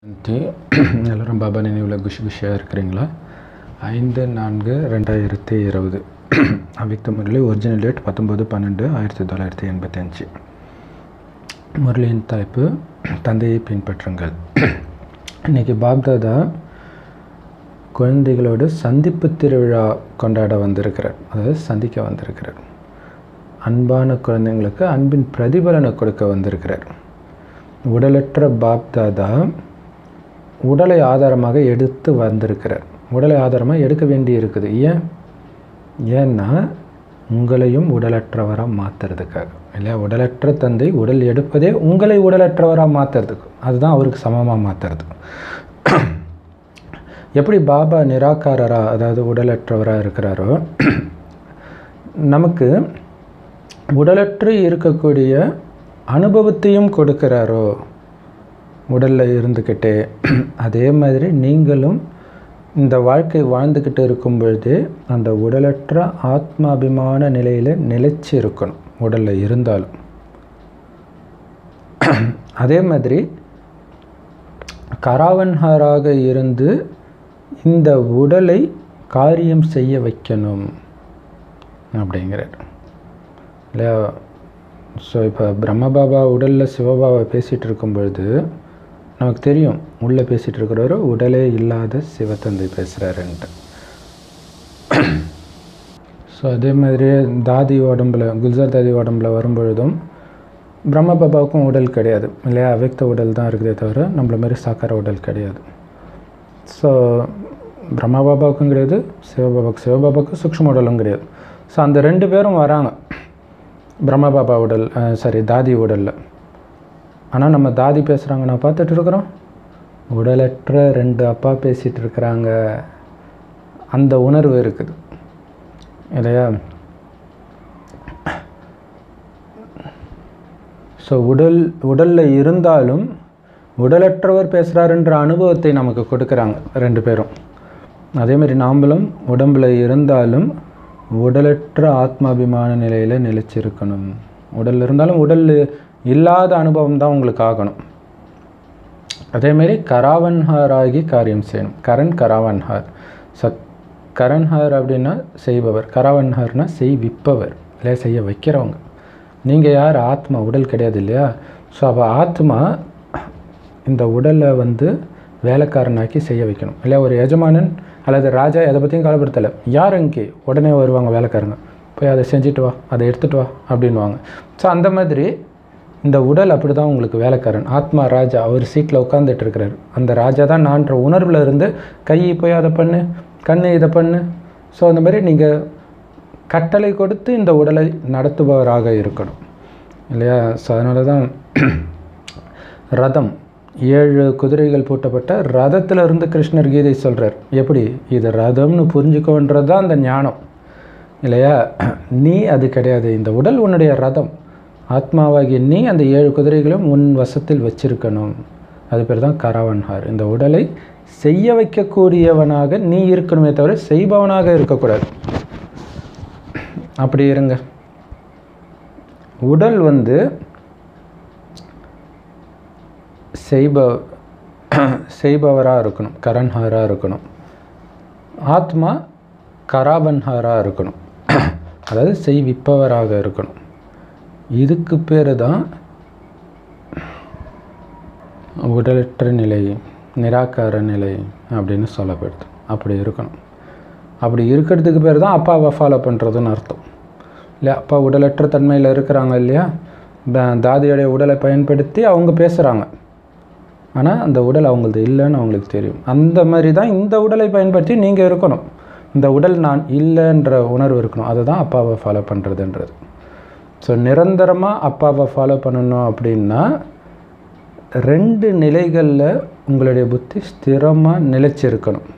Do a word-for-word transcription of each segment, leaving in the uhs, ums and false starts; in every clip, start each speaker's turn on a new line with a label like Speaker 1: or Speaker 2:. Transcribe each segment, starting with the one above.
Speaker 1: எல்லாரும் பாபா நினைவில் குஷி குஷியாக இருக்கிறீங்களா? ஐந்து நான்கு ரெண்டாயிரத்தி இருபது அவ்யக்த முரளி. ஒரிஜினல் டேட் பத்தொம்பது பன்னெண்டு ஆயிரத்தி தொள்ளாயிரத்தி எண்பத்தி அஞ்சு. முரளியின் தலைப்பு தந்தையை பின்பற்றுங்கள். இன்றைக்கி பாப்தாதா குழந்தைகளோடு சந்திப்பு திருவிழா கொண்டாட வந்திருக்கிறார், அதாவது சந்திக்க வந்திருக்கிறார். அன்பான குழந்தைங்களுக்கு அன்பின் பிரதிபலனை கொடுக்க வந்திருக்கிறார். உடலற்ற பாப்தாதா உடலை ஆதாரமாக எடுத்து வந்திருக்கிறார். உடலை ஆதாரமாக எடுக்க வேண்டி இருக்குது. ஏன் ஏன்னா உங்களையும் உடலற்றவராக மாற்றுறதுக்காக இல்லையா? உடலற்ற தந்தை உடல் எடுப்பதே உங்களை உடலற்றவராக மாற்றுறதுக்கு, அதுதான் அவருக்கு சமமாக மாற்றுறது. எப்படி பாபா நிராகாரராக, அதாவது உடலற்றவராக இருக்கிறாரோ, நமக்கு உடலற்று இருக்கக்கூடிய அனுபவத்தையும் கொடுக்கிறாரோ உடலில் இருந்துக்கிட்டே, அதே மாதிரி நீங்களும் இந்த வாழ்க்கை வாழ்ந்துக்கிட்டு இருக்கும் பொழுது அந்த உடலற்ற ஆத்மாபிமான நிலையில் நிலைச்சி இருக்கணும் உடலில் இருந்தாலும். அதே மாதிரி கராவன்ஹாராக இருந்து இந்த உடலை காரியம் செய்ய வைக்கணும் அப்படிங்கிறார் இல்லையா? ஸோ இப்போ பிரம்மபாபா உடலில் சிவபாபா பேசிகிட்டு இருக்கும் பொழுது நமக்கு தெரியும், உள்ளே பேசிகிட்டு இருக்கிறவர் உடலே இல்லாத சிவத்தந்தை பேசுகிறாருன்ட்டு. ஸோ அதே மாதிரி தாதி உடம்பில், குல்சார் தாதி உடம்பில் வரும்பொழுதும் பிரம்மபாபாவுக்கும் உடல் கிடையாது இல்லையா? அவ்யக்த உடல் தான் இருக்குதே தவிர நம்மள மாதிரி சாக்கார உடல் கிடையாது. ஸோ பிரம்மபாபாவுக்கும் கிடையாது, சிவபாபாவுக்கு சிவபாபாவுக்கும் சூக்ஷ்ம உடலும் கிடையாது. ஸோ அந்த ரெண்டு பேரும் வராங்க பிரம்மபாபா உடல், சாரி தாதி உடலில். ஆனால் நம்ம தாதி பேசுகிறாங்க, நான் பார்த்துட்டு இருக்கிறோம், உடலற்ற ரெண்டு அப்பா பேசிகிட்டு இருக்கிறாங்க. அந்த உணர்வு இருக்குது இல்லையா? ஸோ உடல் உடலில் இருந்தாலும் உடலற்றவர் பேசுகிறாருன்ற அனுபவத்தை நமக்கு கொடுக்குறாங்க ரெண்டு பேரும். அதேமாதிரி நாம்பளும் உடம்பில் இருந்தாலும் உடலற்ற ஆத்மாபிமான நிலையில் நிலைச்சிருக்கணும். உடல் இருந்தாலும் உடல் இல்லாத அனுபவம் தான் உங்களுக்கு ஆகணும். அதேமாரி கராவன்ஹார் ஆகி காரியம் செய்யணும். கரண் கராவன்ஹார். சத் கரன்ஹார் அப்படின்னா செய்பவர், கராவன்ஹார்னா செய்விப்பவர் இல்லையா? செய்ய வைக்கிறவங்க. நீங்கள் யார்? ஆத்மா, உடல் கிடையாது இல்லையா? ஸோ அப்போ ஆத்மா இந்த உடலை வந்து வேலைக்காரனாக்கி செய்ய வைக்கணும் இல்லையா? ஒரு எஜமானன் அல்லது ராஜா எதை பற்றியும் கவலைப்படுத்தலை. யார் அங்கே உடனே வருவாங்க வேலைக்காரங்க, போய் அதை செஞ்சுட்டு வா, அதை எடுத்துகிட்டு வா அப்படின்வாங்க. ஸோ அந்த மாதிரி இந்த உடல் அப்படி தான் உங்களுக்கு வேலைக்காரன். ஆத்மா ராஜா, அவர் சீட்டில் உட்காந்துட்டு இருக்கிறார். அந்த ராஜா தான் நான்ற உணர்வில் இருந்து கை போய் அதை பண்ணு, கண்ணு இதை பண்ணு. ஸோ அந்த மாதிரி நீங்கள் கட்டளை கொடுத்து இந்த உடலை நடத்துபவராக இருக்கணும் இல்லையா? ஸோ அதனால தான் ரதம், ஏழு குதிரைகள் பூட்டப்பட்ட ரதத்தில் இருந்து கிருஷ்ணர் கீதை சொல்கிறார். எப்படி இது ரதம்னு புரிஞ்சுக்கோன்றது தான் அந்த ஞானம் இல்லையா? நீ அது கிடையாது, இந்த உடல் உன்னுடைய ரதம். ஆத்மாவாகிய நீ அந்த ஏழு குதிரைகளும் உன் வசத்தில் வச்சிருக்கணும். அது பேர் தான் கராவன்ஹார். இந்த உடலை செய்ய வைக்கக்கூடியவனாக நீ இருக்கணுமே தவிர செய்பவனாக இருக்கக்கூடாது. அப்படி இருங்க. உடல் வந்து செய்ப செய்பவராக இருக்கணும், கரன்ஹாராக இருக்கணும். ஆத்மா கராவன்ஹாராக இருக்கணும், அதாவது செய்விப்பவராக இருக்கணும். இதுக்கு பேர் தான் உடலற்ற நிலை, நிராகார நிலை அப்படின்னு சொல்லப்படுது. அப்படி இருக்கணும். அப்படி இருக்கிறதுக்கு பேர் தான் அப்பாவை ஃபாலோ பண்ணுறதுன்னு அர்த்தம் இல்லையா? அப்பா உடலற்ற தன்மையில் இருக்கிறாங்க இல்லையா? தாதியோடைய உடலை பயன்படுத்தி அவங்க பேசுகிறாங்க, ஆனால் அந்த உடல் அவங்களது இல்லைன்னு அவங்களுக்கு தெரியும். அந்த மாதிரி தான் இந்த உடலை பயன்படுத்தி நீங்கள் இருக்கணும். இந்த உடல் நான் இல்லைன்ற உணர்வு இருக்கணும். அதுதான் அப்பாவை ஃபாலோ பண்ணுறதுன்றது. ஸோ நிரந்தரமாக அப்பாவை ஃபாலோ பண்ணணும் அப்படின்னா ரெண்டு நிலைகளில் உங்களுடைய புத்தி ஸ்திரமாக நிலைச்சிருக்கணும்.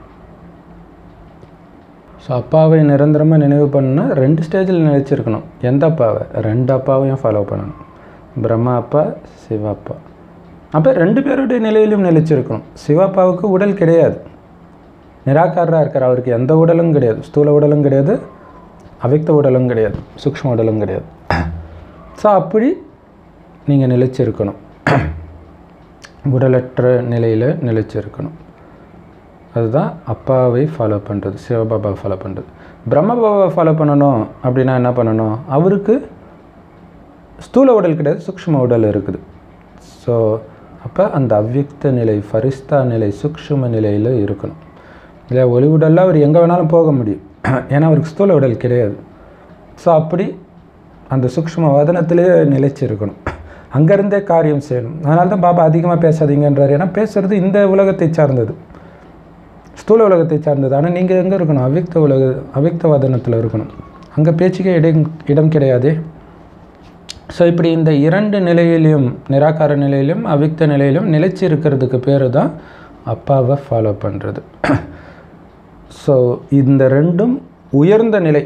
Speaker 1: ஸோ அப்பாவை நிரந்தரமாக நினைவு பண்ணணுன்னா ரெண்டு ஸ்டேஜில் நிலைச்சிருக்கணும். எந்த அப்பாவை? ரெண்டு அப்பாவையும் ஃபாலோ பண்ணணும். பிரம்மா அப்பா, சிவா அப்பா. அப்போ ரெண்டு பேருடைய நிலையிலும் நிலைச்சிருக்கணும். சிவாப்பாவுக்கு உடல் கிடையாது, நிராகாரராக இருக்கார். அவருக்கு எந்த உடலும் கிடையாது, ஸ்தூல உடலும் கிடையாது, அவ்யக்த உடலும் கிடையாது, சூக்ஷ்ம உடலும் கிடையாது. ஸோ அப்படி நீங்கள் நிலைச்சிருக்கணும். உடலற்ற நிலையில் நிலைச்சிருக்கணும். அதுதான் அப்பாவை ஃபாலோ பண்ணுறது, சிவபாபாவை ஃபாலோ பண்ணுறது. பிரம்மபாபாவை ஃபாலோ பண்ணணும் அப்படின்னா என்ன பண்ணணும்? அவருக்கு ஸ்தூல உடல் கிடையாது, சூக்ஷ்ம உடல் இருக்குது. ஸோ அப்போ அந்த அவ்யக்த நிலை, ஃபரிஸ்தா நிலை, சூக்ஷ்ம நிலையில் இருக்கணும். இல்லை ஒளி உடலில் அவர் எங்கே வேணாலும் போக முடியும், ஏன்னா அவருக்கு ஸ்தூல உடல் கிடையாது. ஸோ அப்படி அந்த சூக்ஷ்ம வதனத்திலே நிலைச்சி இருக்கணும், அங்கேருந்தே காரியம் செய்யணும். அதனால தான் பாபா அதிகமாக பேசாதீங்கன்றார். ஏன்னா பேசுகிறது இந்த உலகத்தை சார்ந்தது, ஸ்தூல உலகத்தை சார்ந்தது. ஆனால் நீங்கள் எங்கே இருக்கணும்? அவ்யக்த உலக அவ்யக்த வதனத்தில் இருக்கணும், அங்கே பேச்சுக்கே இடம் இடம் கிடையாது. ஸோ இப்படி இந்த இரண்டு நிலையிலையும், நிராகார நிலையிலும் அவ்யக்த நிலையிலும் நிலைச்சி இருக்கிறதுக்கு பேர் தான் அப்பாவை ஃபாலோ பண்ணுறது. ஸோ இந்த ரெண்டும் உயர்ந்த நிலை.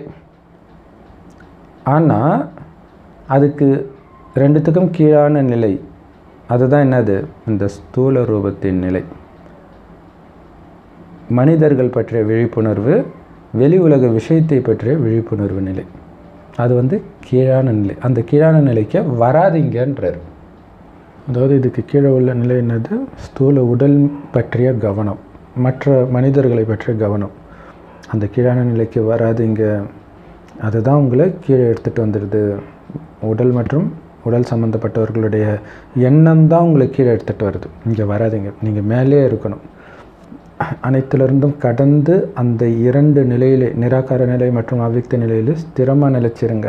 Speaker 1: ஆனால் அதுக்கு ரெண்டுத்துக்கும் கீழான நிலை, அதுதான் என்னது? இந்த ஸ்தூல ரூபத்தின் நிலை. மனிதர்கள் பற்றிய விழிப்புணர்வு, வெளி உலக விஷயத்தை பற்றிய விழிப்புணர்வு நிலை, அது வந்து கீழான நிலை. அந்த கீழான நிலைக்கு வராதிங்கன்றார். அதாவது இதுக்கு கீழே உள்ள நிலை என்னது? ஸ்தூல உடல் பற்றிய கவனம், மற்ற மனிதர்களை பற்றிய கவனம். அந்த கீழான நிலைக்கு வராதிங்க, அதுதான் உங்களை கீழே எடுத்துகிட்டு வந்துடுது. உடல் மற்றும் உடல் சம்மந்தப்பட்டவர்களுடைய எண்ணம் தான் உங்களை கீழே எடுத்துகிட்டு வருது. இங்கே வராதிங்க, நீங்கள் மேலே இருக்கணும். அனைத்திலிருந்தும் கடந்து அந்த இரண்டு நிலையிலே, நிராகார நிலை மற்றும் அவ்யக்த நிலையில் ஸ்திரமாக நிலைச்சிருங்க.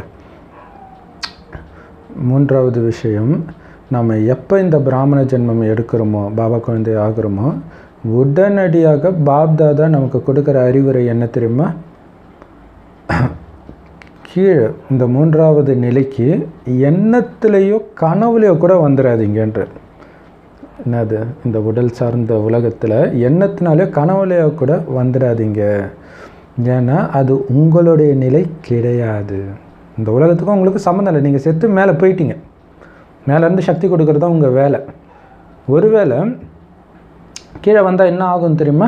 Speaker 1: மூன்றாவது விஷயம், நம்ம எப்போ இந்த பிராமண ஜென்மம் எடுக்கிறோமோ, பாபா குழந்தை ஆகிறோமோ, உடனடியாக பாப்தாதா நமக்கு கொடுக்குற அறிவுரை என்ன தெரியுமா? கீழே இந்த மூன்றாவது நிலைக்கு எண்ணத்துலேயோ கனவுலையோ கூட வந்துடாதீங்கன்ற. என்னது? இந்த உடல் சார்ந்த உலகத்தில் எண்ணத்தினாலே கனவுலையோ கூட வந்துடாதீங்க. ஏன்னா அது உங்களுடைய நிலை கிடையாது. இந்த உலகத்துக்கும் உங்களுக்கு சம்மந்தம் இல்லை. நீங்கள் செத்து மேலே போயிட்டீங்க, மேலேருந்து சக்தி கொடுக்குறது தான் உங்கள் வேலை. ஒருவேளை கீழே வந்தால் என்ன ஆகும் தெரியுமா?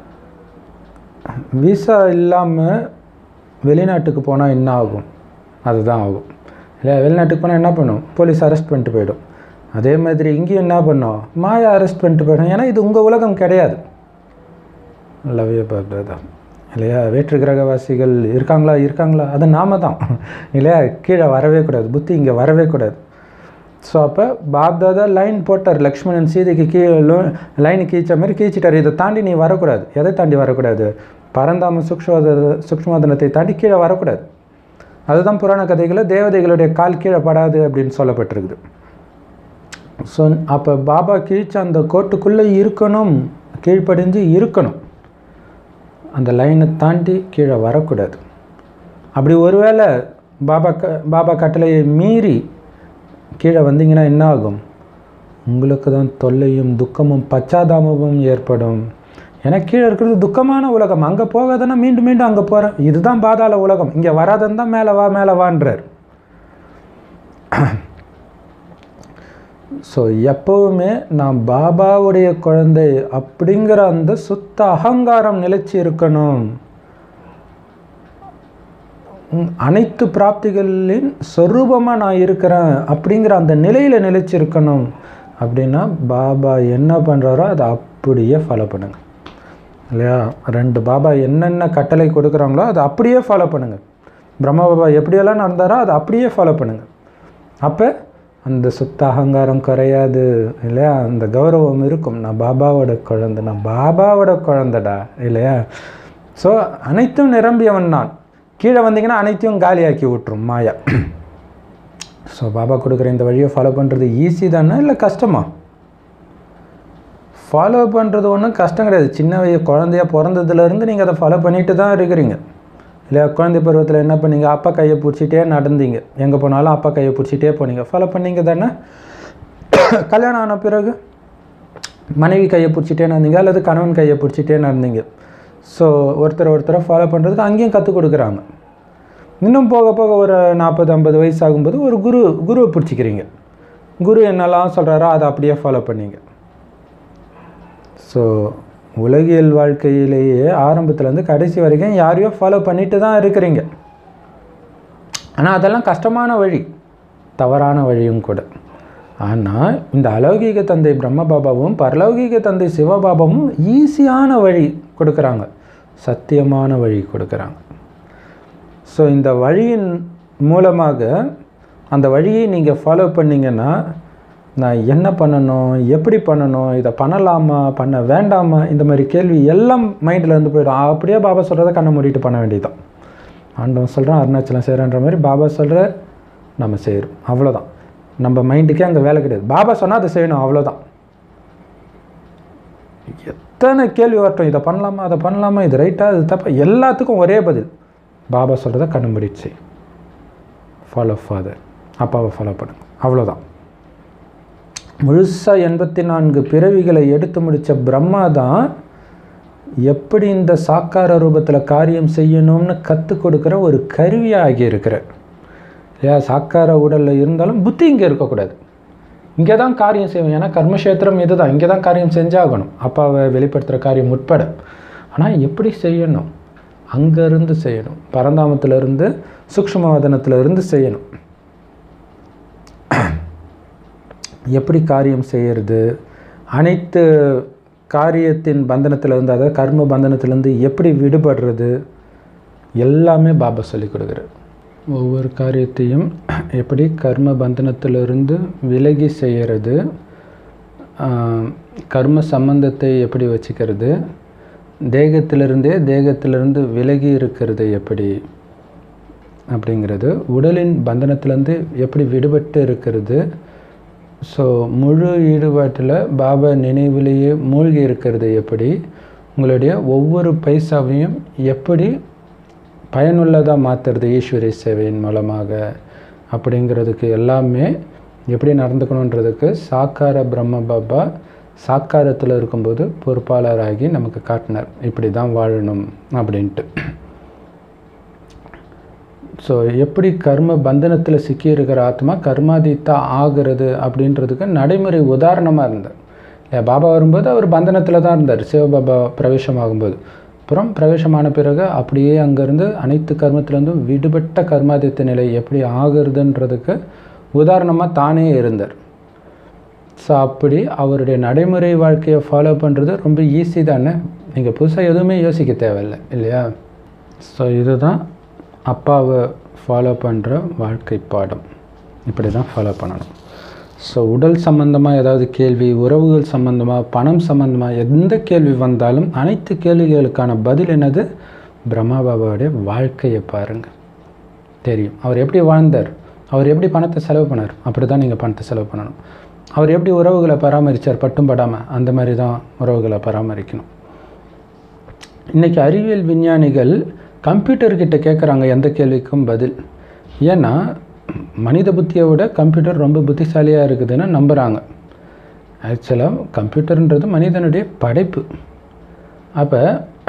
Speaker 1: விசா இல்லாமல் வெளிநாட்டுக்கு போனால் என்ன ஆகும்? அதுதான் ஆகும். இல்லை வெளிநாட்டுக்கு போனால் என்ன பண்ணும்? போலீஸ் அரெஸ்ட் பண்ணிட்டு போயிடும். அதே மாதிரி இங்கேயும் என்ன பண்ணோம்? மாயா அரெஸ்ட் பண்ணிட்டு போயிடும். ஏன்னா இது உங்கள் உலகம் கிடையாது. லவ்ய பாப்தாதா இல்லையா? வேற்று கிரகவாசிகள் இருக்காங்களா? இருக்காங்களா? அது நாம தான் இல்லையா? கீழே வரவே கூடாது, புத்தி இங்கே வரவே கூடாது. ஸோ அப்போ பாப்தாதா லைன் போட்டார், லக்ஷ்மணன் சீதைக்கு கீழே லைன் கீழ்ச்ச மாதிரி கீழ்ச்சிட்டார். இதை தாண்டி நீ வரக்கூடாது. எதை தாண்டி வரக்கூடாது? பரந்தாம சூக்ஷ்ம சூக்ஷ்மதனத்தை தாண்டி கீழே வரக்கூடாது. அதுதான் புராண கதைகளில் தேவதைகளுடைய கால் கீழே படாது அப்படின்னு சொல்லப்பட்டிருக்குது. ஸோ அப்போ பாபா கீழ்ச்ச அந்த கோட்டுக்குள்ளே இருக்கணும், கீழ்ப்படிஞ்சு இருக்கணும். அந்த லைனை தாண்டி கீழே வரக்கூடாது. அப்படி ஒருவேளை பாபா க பாபா கட்டளையை மீறி கீழே வந்தீங்கன்னா என்ன ஆகும்? உங்களுக்கு தான் தொல்லையும் துக்கமும் பச்சாதாபமும் ஏற்படும். ஏன்னா கீழே இருக்கிறது துக்கமான உலகம். அங்கே போகாதன்னா மீண்டும் மீண்டும் அங்கே போகிறேன். இதுதான் பாதாள உலகம். இங்கே வராதன்னு தான் மேலே வா மேலே வான்றார். ஸோ எப்போவுமே நான் பாபாவுடைய குழந்தை அப்படிங்கிற அந்த சுத்த அகங்காரம் நிலைச்சி இருக்கணும். அனைத்து பிராப்திகளின் சொரூபமாக நான் இருக்கிறேன் அப்படிங்கிற அந்த நிலையில் நிலைச்சிருக்கணும். அப்படின்னா பாபா என்ன பண்ணுறாரோ அதை அப்படியே ஃபாலோ பண்ணுங்கள் இல்லையா? ரெண்டு பாபா என்னென்ன கட்டளை கொடுக்குறாங்களோ அதை அப்படியே ஃபாலோ பண்ணுங்கள். பிரம்மா பாபா எப்படியெல்லாம் நடந்தாரோ அதை அப்படியே ஃபாலோ பண்ணுங்கள். அப்போ அந்த சுத்த அகங்காரம் குறையாது இல்லையா? அந்த கௌரவம் இருக்கும். நான் பாபாவோட குழந்தை, நான் பாபாவோட குழந்தைடா இல்லையா? ஸோ அனைத்தும் நிரம்பியவன் நான். கீழே வந்தீங்கன்னா அனைத்தையும் காலியாக்கி விட்டுரும் மாயா. ஸோ பாபா கொடுக்குற இந்த வழியை ஃபாலோ பண்ணுறது ஈஸி தானே இல்லை கஷ்டமா? ஃபாலோ பண்ணுறது ஒன்றும் கஷ்டம் கிடையாது. சின்ன வயசு குழந்தையாக பிறந்ததுலேருந்து நீங்கள் அதை ஃபாலோ பண்ணிட்டு தான் இருக்கிறீங்க இல்லையா? குழந்தை பருவத்தில் என்ன பண்ணீங்க? அப்பா கையை பிடிச்சிட்டே நடந்தீங்க, எங்கே போனாலும் அப்பா கையை பிடிச்சிட்டே போனீங்க, ஃபாலோ பண்ணீங்க தானே? கல்யாணம் ஆன பிறகு மனைவி கையை பிடிச்சிட்டே நடந்தீங்க அல்லது கணவன் கையை பிடிச்சிட்டே நடந்தீங்க. ஸோ ஒருத்தர் ஒருத்தரை ஃபாலோ பண்ணுறதுக்கு அங்கேயும் கற்றுக் கொடுக்குறாங்க. இன்னும் போக போக ஒரு நாற்பது ஐம்பது வயசு ஆகும்போது ஒரு குரு குருவை பிடிச்சிக்கிறீங்க. குரு என்னெல்லாம் சொல்கிறாரோ அதை அப்படியே ஃபாலோ பண்ணிங்க. ஸோ உலகியல் வாழ்க்கையிலேயே ஆரம்பத்துலேருந்து கடைசி வரைக்கும் யாரையோ ஃபாலோ பண்ணிட்டு தான் இருக்கிறீங்க. ஆனால் அதெல்லாம் கஷ்டமான வழி, தவறான வழியும் கூட. ஆனால் இந்த அலௌகிக தந்தை பிரம்ம பாபாவும் பரலௌகிக தந்தை சிவபாபாவும் ஈஸியான வழி கொடுக்குறாங்க, சத்தியமான வழி கொடுக்குறாங்க. ஸோ இந்த வழியின் மூலமாக அந்த வழியை நீங்கள் ஃபாலோ பண்ணிங்கன்னா நான் என்ன பண்ணணும், எப்படி பண்ணணும், இதை பண்ணலாமா பண்ண வேண்டாமா, இந்த மாதிரி கேள்வி எல்லாம் மைண்டில் இருந்து போயிடும். அப்படியே பாபா சொல்கிறத கண்ணை மூடிட்டு பண்ண வேண்டியதுதான். ஆண்டவன் சொல்கிறான் அருணாச்சலம் செய்கிறன்ற மாதிரி பாபா சொல்கிற நம்ம செய்கிறோம், அவ்வளோதான். நம்ம மைண்டுக்கே அங்கே வேலை கிடையாது. பாபா சொன்னால் அதை செய்யணும், அவ்வளோதான். எத்தனை கேள்வி வரட்டும், இதை பண்ணலாமா அதை பண்ணலாமா, இது ரைட்டாக இது தப்பா, எல்லாத்துக்கும் ஒரே பதில், பாபா சொல்கிறத கண்ணு மூடிடுச்சு, ஃபாலோ ஃபாதர், அப்பாவை ஃபாலோ பண்ணுங்க, அவ்வளோதான். முழுசாக எண்பத்தி நான்கு பிறவிகளை எடுத்து முடித்த பிரம்மா தான் எப்படி இந்த சாக்கார ரூபத்தில் காரியம் செய்யணும்னு கற்றுக் கொடுக்குற ஒரு கருவியாக ஆகியிருக்கிறார் இல்லையா. சாக்கார உடலில் இருந்தாலும் புத்தி இங்கே இருக்கக்கூடாது, இங்கே தான் காரியம் செய்வோம். ஏன்னா கர்மக்ஷேத்திரம் இது தான், இங்கே தான் காரியம் செஞ்சாகணும், அப்பாவை வெளிப்படுத்துகிற காரியம் உட்பட. ஆனால் எப்படி செய்யணும், அங்கேருந்து செய்யணும், பரந்தாமத்திலிருந்து சூக்ஷ்மவதனத்திலிருந்து செய்யணும். எப்படி காரியம் செய்கிறது, அனைத்து காரியத்தின் பந்தனத்திலிருந்து, அதாவது கர்ம பந்தனத்திலேருந்து எப்படி விடுபடுறது, எல்லாமே பாபா சொல்லிக் கொடுக்குறார். ஒவ்வொரு காரியத்தையும் எப்படி கர்ம பந்தனத்திலிருந்து விலகி செய்கிறது, கர்ம சம்பந்தத்தை எப்படி வச்சுக்கிறது, தேகத்திலிருந்தே தேகத்திலிருந்து விலகி இருக்கிறது எப்படி அப்படிங்கிறது, உடலின் பந்தனத்திலேருந்து எப்படி விடுபட்டு இருக்கிறது. ஸோ முழு ஈடுபாட்டில் பாபா நினைவிலேயே மூழ்கி இருக்கிறது எப்படி, உங்களுடைய ஒவ்வொரு பைசாவையும் எப்படி பயனுள்ளதாக மாற்றுறது ஈஸ்வரி சேவையின் மூலமாக அப்படிங்கிறதுக்கு எல்லாமே எப்படி நடந்துக்கணுன்றதுக்கு சாக்கார பிரம்ம பாபா சாக்காரத்தில் இருக்கும்போது பொறுப்பாளராகி நமக்கு காட்டினார், இப்படி தான் வாழணும் அப்படின்ட்டு. ஸோ எப்படி கர்ம பந்தனத்தில் சிக்கியிருக்கிற ஆத்மா கர்மாதீத்தா ஆகிறது அப்படின்றதுக்கு நடைமுறை உதாரணமாக இருந்தார் இல்லையா. பாபா வரும்போது அவர் பந்தனத்தில் தான் இருந்தார், சிவபாபா பிரவேசமாகும்போது. அப்புறம் பிரவேசமான பிறகு அப்படியே அங்கேருந்து அனைத்து கர்மத்திலேருந்தும் விடுபட்ட கர்மாதித்த நிலை எப்படி ஆகுறதுன்றதுக்கு உதாரணமாக தானே இருந்தார். ஸோ அப்படி அவருடைய நடைமுறை வாழ்க்கையை ஃபாலோ பண்ணுறது ரொம்ப ஈஸி தானே, நீங்கள் புதுசாக எதுவுமே யோசிக்க தேவையில்லை இல்லையா. ஸோ இதுதான் அப்பாவை ஃபாலோ பண்ணுற வாழ்க்கை பாடம், இப்படி தான் ஃபாலோ பண்ணணும். ஸோ உடல் சம்பந்தமாக ஏதாவது கேள்வி, உறவுகள் சம்பந்தமாக, பணம் சம்பந்தமாக எந்த கேள்வி வந்தாலும் அனைத்து கேள்விகளுக்கான பதில் என்னது, பிரம்மா பாபாவுடைய வாழ்க்கையை பாருங்கள், தெரியும். அவர் எப்படி வாழ்ந்தார், அவர் எப்படி பணத்தை செலவு பண்ணார், அப்படி தான் நீங்கள் பணத்தை செலவு பண்ணணும். அவர் எப்படி உறவுகளை பராமரித்தார், பட்டும் படாமல், அந்த மாதிரி தான் உறவுகளை பராமரிக்கணும். இன்றைக்கி அறிவியல் விஞ்ஞானிகள் கம்ப்யூட்டர்கிட்ட கேட்குறாங்க எந்த கேள்விக்கும் பதில். ஏன்னா மனித புத்தியை விட கம்ப்யூட்டர் ரொம்ப புத்திசாலியாக இருக்குதுன்னு நம்புகிறாங்க. ஆக்சுவலாக கம்ப்யூட்டர்ன்றது மனிதனுடைய படைப்பு. அப்போ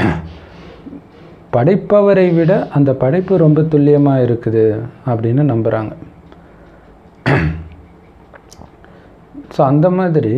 Speaker 1: படைப்பவரை விட அந்த படைப்பு ரொம்ப துல்லியமாக இருக்குது அப்படின்னு நம்புகிறாங்க. ஸோ அந்த மாதிரி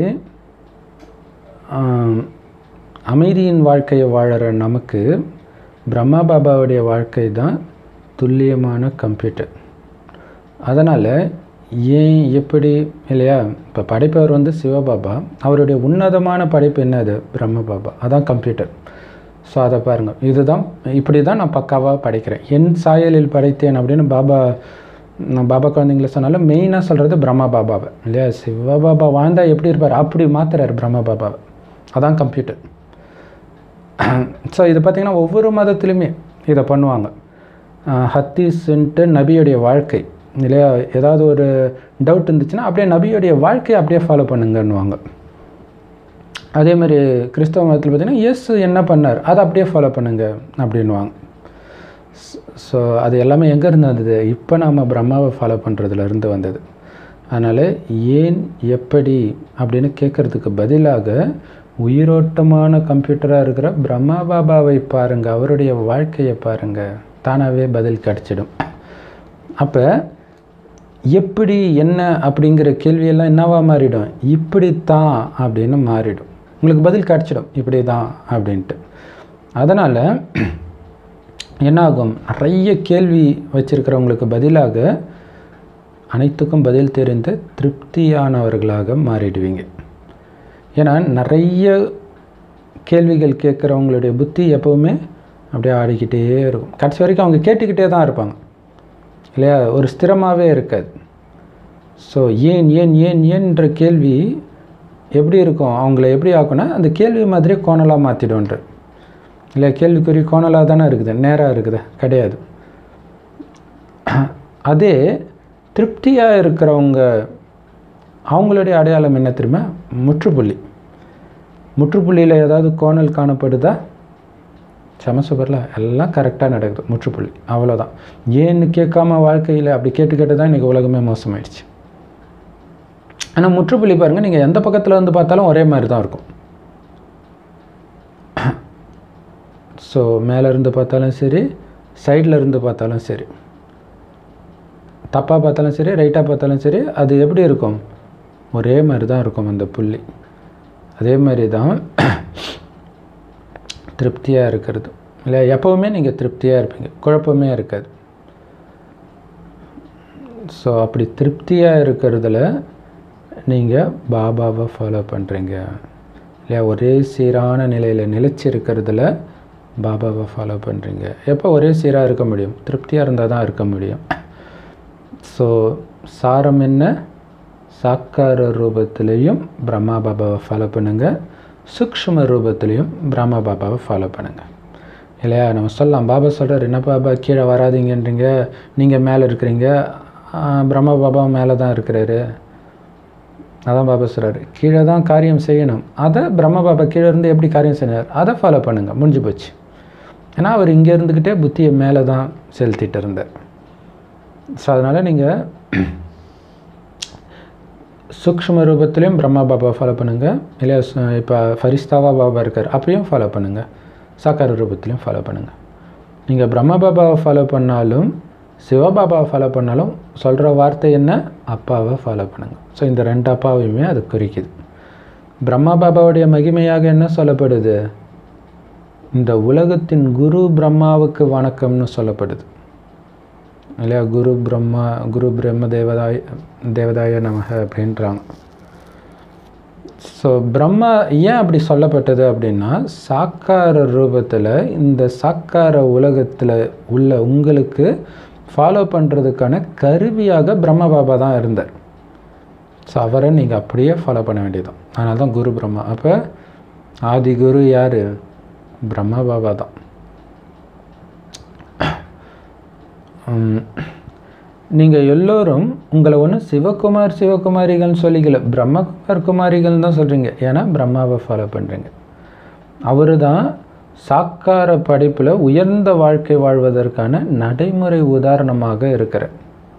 Speaker 1: அமைதியின் வாழ்க்கையை வாழற நமக்கு பிரம்மா பாபாவுடைய வாழ்க்கை தான் துல்லியமான கம்ப்யூட்டர். அதனால் ஏன் எப்படி இல்லையா, இப்போ படைப்பவர் வந்து சிவபாபா, அவருடைய உன்னதமான படைப்பு என்னது, பிரம்ம பாபா, அதான் கம்ப்யூட்டர். ஸோ அதை பாருங்கள், இதுதான் இப்படி தான் நான் பக்காவாக படைக்கிறேன், என் சாயலில் படைத்தேன் அப்படின்னு பாபா நான் பாபா குழந்தைங்கள சொன்னாலும் மெயினாக சொல்கிறது பிரம்மா பாபாவை இல்லையா. சிவபாபா வாழ்ந்தால் எப்படி இருப்பார் அப்படி மாற்றுறாரு பிரம்மா பாபாவை, அதான் கம்ப்யூட்டர். ஸோ இது பார்த்திங்கன்னா ஒவ்வொரு மதத்துலையுமே இதை பண்ணுவாங்க. ஹத்தீஸ்ன்ட்டு நபியுடைய வாழ்க்கை இல்லையா, ஏதாவது ஒரு டவுட் இருந்துச்சுன்னா அப்படியே நபியுடைய வாழ்க்கையை அப்படியே ஃபாலோ பண்ணுங்கன்னுவாங்க. அதேமாதிரி கிறிஸ்தவ மதத்தில் பார்த்திங்கன்னா இயேசு என்ன பண்ணார் அதை அப்படியே ஃபாலோ பண்ணுங்க அப்படின்வாங்க. ஸோ அது எல்லாமே எங்கேருந்து வந்தது, இப்போ நாம் பிரம்மாவை ஃபாலோ பண்ணுறதுலேருந்து வந்தது. அதனால் ஏன் எப்படி அப்படின்னு கேட்குறதுக்கு பதிலாக உயிரோட்டமான கம்ப்யூட்டராக இருக்கிற பிரம்மா பாபாவை பாருங்கள், அவருடைய வாழ்க்கையை பாருங்கள், தானாகவே பதில் கிடச்சிடும். அப்போ எப்படி என்ன அப்படிங்கிற கேள்வியெல்லாம் என்னவாக மாறிடும், இப்படித்தான் அப்படின்னு மாறிடும், உங்களுக்கு பதில் கிடச்சிடும் இப்படி தான் அப்படின்ட்டு. அதனால் என்னாகும், நிறைய கேள்வி வச்சுருக்கிறவங்களுக்கு பதிலாக அனைத்துக்கும் பதில் தெரிந்து திருப்தியானவர்களாக மாறிடுவீங்க. ஏன்னா நிறைய கேள்விகள் கேட்குறவங்களுடைய புத்தி எப்போவுமே அப்படியே ஆடிக்கிட்டே இருக்கும். கடைசி வரைக்கும் அவங்க கேட்டுக்கிட்டே தான் இருப்பாங்க இல்லையா, ஒரு ஸ்திரமாகவே இருக்காது. ஸோ ஏன் ஏன் ஏன் ஏன்ற கேள்வி எப்படி இருக்கும், அவங்கள எப்படி ஆக்குன்னா அந்த கேள்வி மாதிரியே கோணலாக மாற்றிடும்ன்ற இல்லை. கேள்விக்குறி கோணலாக தானே இருக்குது, நேராக இருக்குது கிடையாது. அதே திருப்தியாக இருக்கிறவங்க அவங்களுடைய அடையாளம் என்ன தெரியுமா, முற்றுப்புள்ளி. முற்றுப்புள்ளியில் ஏதாவது கோணல் காணப்படுதா, சமசுபரில் எல்லாம் கரெக்டாக நடக்குது, முற்றுப்புள்ளி அவ்வளோதான். ஏன்னு கேட்காம வாழ்க்கையில் அப்படி கேட்டு கேட்டு தான் இன்றைக்கி உலகமே மோசமாயிடுச்சு. ஆனால் முற்றுப்புள்ளி பாருங்கள், நீங்கள் எந்த பக்கத்தில் வந்து பார்த்தாலும் ஒரே மாதிரி தான் இருக்கும். ஸோ மேலே இருந்து பார்த்தாலும் சரி, சைடில் இருந்து பார்த்தாலும் சரி, தப்பாக பார்த்தாலும் சரி, ரைட்டாக பார்த்தாலும் சரி, அது எப்படி இருக்கும், ஒரே மாதிரி தான் இருக்கும் அந்த புள்ளி. அதே மாதிரி தான் திருப்தியாக இருக்கிறது இல்லை, எப்போவுமே நீங்கள் திருப்தியாக இருப்பீங்க, குழப்பமே இருக்காது. ஸோ அப்படி திருப்தியாக இருக்கிறதுல நீங்கள் பாபாவை ஃபாலோ பண்ணுறீங்க இல்லையா, ஒரே சீரான நிலையில் நிலைச்சி இருக்கிறதுல பாபாவை ஃபாலோ பண்ணுறீங்க. எப்போ ஒரே சீராக இருக்க முடியும், திருப்தியாக இருந்தால் தான் இருக்க முடியும். ஸோ சாரம் என்ன, சாக்கார ரூபத்திலையும் பிரம்மா பாபாவை ஃபாலோ பண்ணுங்கள், சூக்ஷ்ம ரூபத்திலையும் பிரம்மா பாபாவை ஃபாலோ பண்ணுங்கள் இல்லையா. நம்ம சொல்லலாம், பாபா சொல்கிறார் என்ன பாபா கீழே வராதிங்கன்றீங்க, நீங்கள் மேலே இருக்கிறீங்க, பிரம்மா பாபா மேலே தான் இருக்கிறாரு. அதான் பாபா சொல்கிறார், கீழே தான் காரியம் செய்யணும். அதை பிரம்ம பாபா கீழே இருந்து எப்படி காரியம் செய்யணும் அதை ஃபாலோ பண்ணுங்கள், முடிஞ்சு போச்சு. ஏன்னா அவர் இங்கே இருந்துக்கிட்டே புத்தியை மேலே தான் செலுத்திட்டு இருந்தார். ஸோ அதனால் நீங்கள் சூக்ஷ்ம ரூபத்திலையும் பிரம்மா பாபா ஃபாலோ பண்ணுங்கள் இல்லையா. இப்போ ஃபரிஸ்தாவா பாபா இருக்கார், அப்பயும் ஃபாலோ பண்ணுங்கள். சாக்கார ரூபத்திலையும் ஃபாலோ பண்ணுங்கள். நீங்கள் பிரம்மா பாபாவை ஃபாலோ பண்ணாலும் சிவபாபாவை ஃபாலோ பண்ணாலும் சொல்கிற வார்த்தை என்ன, அப்பாவை ஃபாலோ பண்ணுங்கள். ஸோ இந்த ரெண்டு அப்பாவையுமே அது குறிக்குது. பிரம்மா பாபாவுடைய மகிமையாக என்ன சொல்லப்படுது, இந்த உலகத்தின் குரு பிரம்மாவுக்கு வணக்கம்னு சொல்லப்படுது இல்லையா. குரு பிரம்மா, குரு பிரம்ம தேவதாய தேவதாய நமக அப்படின்றாங்க. ஸோ பிரம்மா ஏன் அப்படி சொல்லப்பட்டது அப்படின்னா, சாக்கார ரூபத்தில் இந்த சாக்கார உலகத்தில் உள்ள உங்களுக்கு ஃபாலோ பண்ணுறதுக்கான கருவியாக பிரம்ம பாபா தான் இருந்தார். ஸோ அவரை நீங்கள் அப்படியே ஃபாலோ பண்ண வேண்டியதுதான். அதனால தான் குரு பிரம்மா. அப்போ ஆதி குரு யார், பிரம்மா பாபா தான். நீங்கள் எல்லோரும் உங்களை ஒன்று சிவகுமார் சிவகுமாரிகள்னு சொல்லிக்கல, பிரம்மகுமார் குமாரிகள் தான் சொல்கிறீங்க. ஏன்னா பிரம்மாவை ஃபாலோ பண்ணுறீங்க. அவர் தான் சாக்கார படைப்பில் உயர்ந்த வாழ்க்கை வாழ்வதற்கான நடைமுறை உதாரணமாக இருக்கிறார்.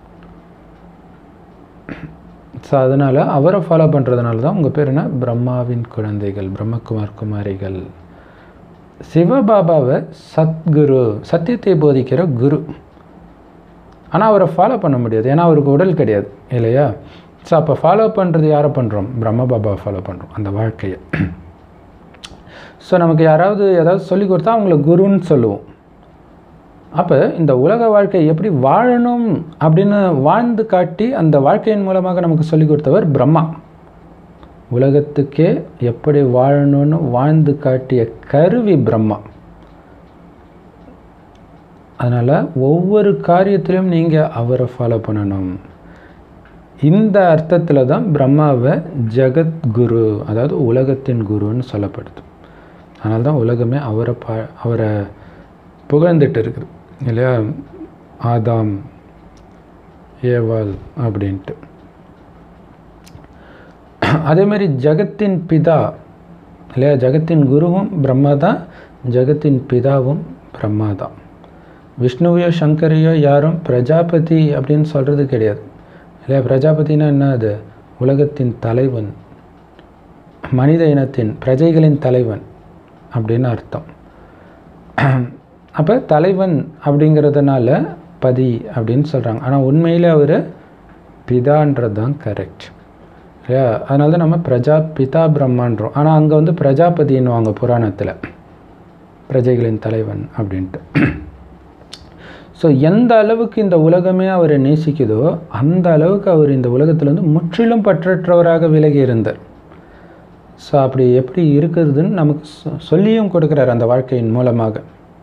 Speaker 1: ஸோ அதனால் அவரை ஃபாலோ பண்ணுறதுனால தான் உங்கள் பேர் என்ன, பிரம்மாவின் குழந்தைகள், பிரம்மகுமார் குமாரிகள். சிவபாபாவை சத்குரு, சத்தியத்தை போதிக்கிற குரு. ஆனால் அவரை ஃபாலோ பண்ண முடியாது, ஏன்னா அவருக்கு உடல் கிடையாது இல்லையா. ஸோ அப்போ ஃபாலோ பண்ணுறது யாரை பண்ணுறோம், பிரம்ம பாபாவை ஃபாலோ பண்ணுறோம் அந்த வாழ்க்கையை. ஸோ நமக்கு யாராவது ஏதாவது சொல்லி கொடுத்தா அவங்கள குருன்னு சொல்லுவோம். அப்போ இந்த உலக வாழ்க்கை எப்படி வாழணும் அப்படின்னு வாழ்ந்து காட்டி அந்த வாழ்க்கையின் மூலமாக நமக்கு சொல்லி கொடுத்தவர் பிரம்மா. உலகத்துக்கே எப்படி வாழணும்னு வாழ்ந்து காட்டிய கருவி பிரம்மா. அதனால் ஒவ்வொரு காரியத்திலையும் நீங்கள் அவரை ஃபாலோ பண்ணணும். இந்த அர்த்தத்தில் தான் பிரம்மாவை ஜெகத்குரு, அதாவது உலகத்தின் குருன்னு சொல்லப்படுது. அதனால தான் உலகமே அவரை பா அவரை புகழ்ந்துட்டு இருக்குது இல்லையா, ஆதாம் ஏவாள் அப்படின்ட்டு. அதேமாதிரி ஜகத்தின் பிதா இல்லையா, ஜகத்தின் குருவும் பிரம்மா தான், ஜகத்தின் பிதாவும் பிரம்மா தான். விஷ்ணுவையோ சங்கரையோ யாரும் பிரஜாபதி அப்படின்னு சொல்கிறது கிடையாது இல்லையா. பிரஜாபதினா என்ன, அது உலகத்தின் தலைவன், மனித இனத்தின் பிரஜைகளின் தலைவன் அப்படின்னு அர்த்தம். அப்போ தலைவன் அப்படிங்கிறதுனால பதி அப்படின்னு சொல்கிறாங்க. ஆனால் உண்மையில் அவர் பிதான்றது தான் கரெக்ட் இல்லையா. அதனால தான் நம்ம பிரஜா பிதா பிரம்மான்றோம். ஆனால் அங்கே வந்து பிரஜாபதின்னுவாங்க புராணத்தில், பிரஜைகளின் தலைவன் அப்படின்ட்டு. ஸோ எந்த அளவுக்கு இந்த உலகமே அவரை நேசிக்குதோ அந்த அளவுக்கு அவர் இந்த உலகத்திலேருந்து முற்றிலும் பற்றற்றவராக விலகி இருந்தார். ஸோ அப்படி எப்படி இருக்கிறதுன்னு நமக்கு சொல்லியும் கொடுக்குறார் அந்த வாழ்க்கையின் மூலமாக.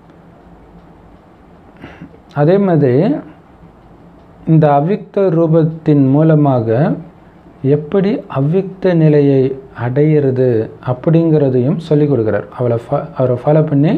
Speaker 1: அதே மாதிரி இந்த அவ்யக்த ரூபத்தின் மூலமாக எப்படி அவ்யக்த நிலையை அடையிறது அப்படிங்கிறதையும் சொல்லிக் கொடுக்குறார். அவளை ஃபா அவரை ஃபாலோ பண்ணி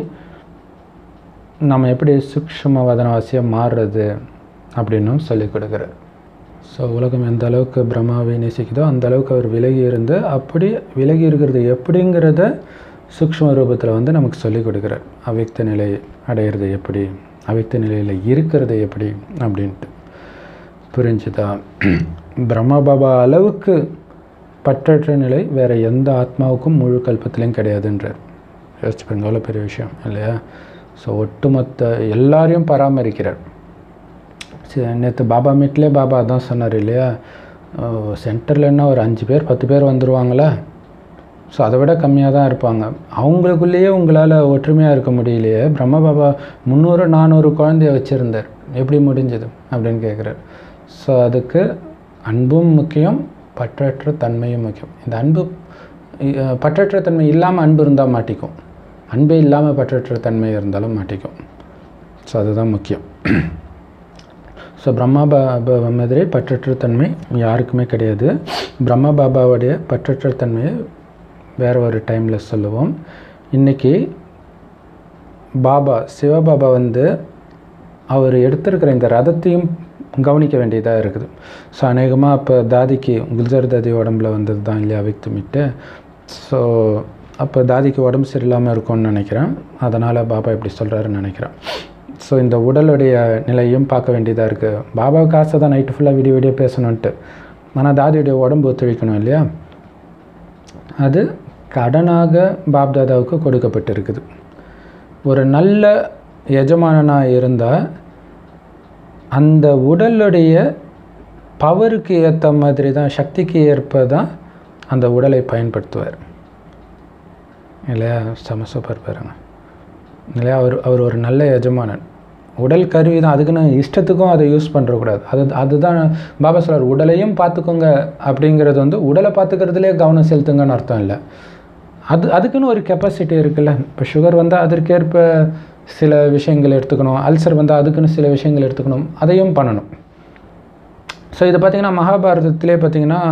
Speaker 1: நம்ம எப்படி சூக்ஷ்ம வதனவாசியாக மாறுறது அப்படின்னும் சொல்லிக் கொடுக்குறார். ஸோ உலகம் எந்த அளவுக்கு பிரம்மாவை நேசிக்குதோ அந்த அளவுக்கு அவர் விலகி இருந்து அப்படி விலகி இருக்கிறது எப்படிங்கிறத சூக்ஷ்ம ரூபத்தில் வந்து நமக்கு சொல்லிக் கொடுக்குறார். அவ்யக்த நிலை அடையிறது எப்படி, அவ்யக்த நிலையில் இருக்கிறது எப்படி அப்படின்ட்டு. புரிஞ்சுதா? பிரம்மா பாபா அளவுக்கு பற்றற்ற நிலை வேறு எந்த ஆத்மாவுக்கும் முழு கல்பத்திலையும் கிடையாதுன்றார். யோசிச்சு பாருங்க, அவ்வளோ பெரிய விஷயம் இல்லையா? ஸோ ஒட்டுமொத்த எல்லாரையும் பராமரிக்கிறார். சரி, நேற்று பாபா மீட்லேயே பாபா அதான் சொன்னார் இல்லையா, சென்டரில் என்ன ஒரு அஞ்சு பேர் பத்து பேர் வந்துடுவாங்களா? ஸோ அதை விட கம்மியாக தான் இருப்பாங்க. அவங்களுக்குள்ளேயே உங்களால் ஒற்றுமையாக இருக்க முடியலையே. பிரம்மா பாபா முந்நூறு நானூறு குழந்தைய வச்சுருந்தார், எப்படி முடிஞ்சது அப்படின்னு கேட்குறார். ஸோ அதுக்கு அன்பும் முக்கியம், பற்றற்ற தன்மையும் முக்கியம். இந்த அன்பு பற்றற்ற தன்மை இல்லாமல் அன்பு இருந்தால் மாட்டிக்கும், அன்பே இல்லாமல் பற்றற்ற தன்மை இருந்தாலும் மாட்டிக்கும். ஸோ அதுதான் முக்கியம். ஸோ பிரம்மா பாபா மாதிரி பற்றற்ற தன்மை யாருக்குமே கிடையாது. பிரம்மா பாபாவுடைய பற்றற்ற தன்மையை வேறு ஒரு டைமில் சொல்லுவோம். இன்றைக்கி பாபா சிவபாபா வந்து அவர் எடுத்திருக்கிற இந்த ரதத்தையும் கவனிக்க வேண்டியதாக இருக்குது. ஸோ அநேகமாக அப்போ தாதிக்கு குல்ஜர் தாதி உடம்புல வந்தது தான் இல்லையா அவ்யக்தமிட்டு. ஸோ அப்போ தாதிக்கு உடம்பு சரியில்லாமல் இருக்கும்னு நினைக்கிறேன், அதனால் பாபா இப்படி சொல்கிறாருன்னு நினைக்கிறேன். ஸோ இந்த உடலுடைய நிலையும் பார்க்க வேண்டியதாக இருக்குது. பாபாவுக்கு ஆசை தான் நைட்டு ஃபுல்லாக வீடியோ வீடியோ பேசணுன்ட்டு, ஆனால் தாதியுடைய உடம்பு ஒத்துழைக்கணும் இல்லையா. அது கடனாக பாப்தாதாவுக்கு கொடுக்கப்பட்டிருக்குது. ஒரு நல்ல எஜமானனாக இருந்தால் அந்த உடலுடைய பவருக்கு ஏற்ற மாதிரி தான், சக்திக்கு ஏற்ப தான் அந்த உடலை பயன்படுத்துவார் இல்லையா. செம சூப்பர் பாருங்க இல்லையா. அவர் அவர் ஒரு நல்ல எஜமானன். உடல் கருவி தான், அதுக்குன்னு இஷ்டத்துக்கும் அதை யூஸ் பண்ணுறக்கூடாது. அது அதுதான் பாபா சொல்றார், உடலையும் பார்த்துக்கோங்க அப்படிங்கிறது வந்து உடலை பார்த்துக்கிறதுலே கவனம் செலுத்துங்கன்னு அர்த்தம் இல்லை. அது அதுக்குன்னு ஒரு கெப்பாசிட்டி இருக்குல்ல. இப்போ சுகர் வந்தால் அதற்கேற்ப சில விஷயங்கள் எடுத்துக்கணும், அல்சர் வந்தால் அதுக்குன்னு சில விஷயங்கள் எடுத்துக்கணும், அதையும் பண்ணணும். ஸோ இதை பார்த்திங்கன்னா மகாபாரதத்திலே பார்த்திங்கன்னா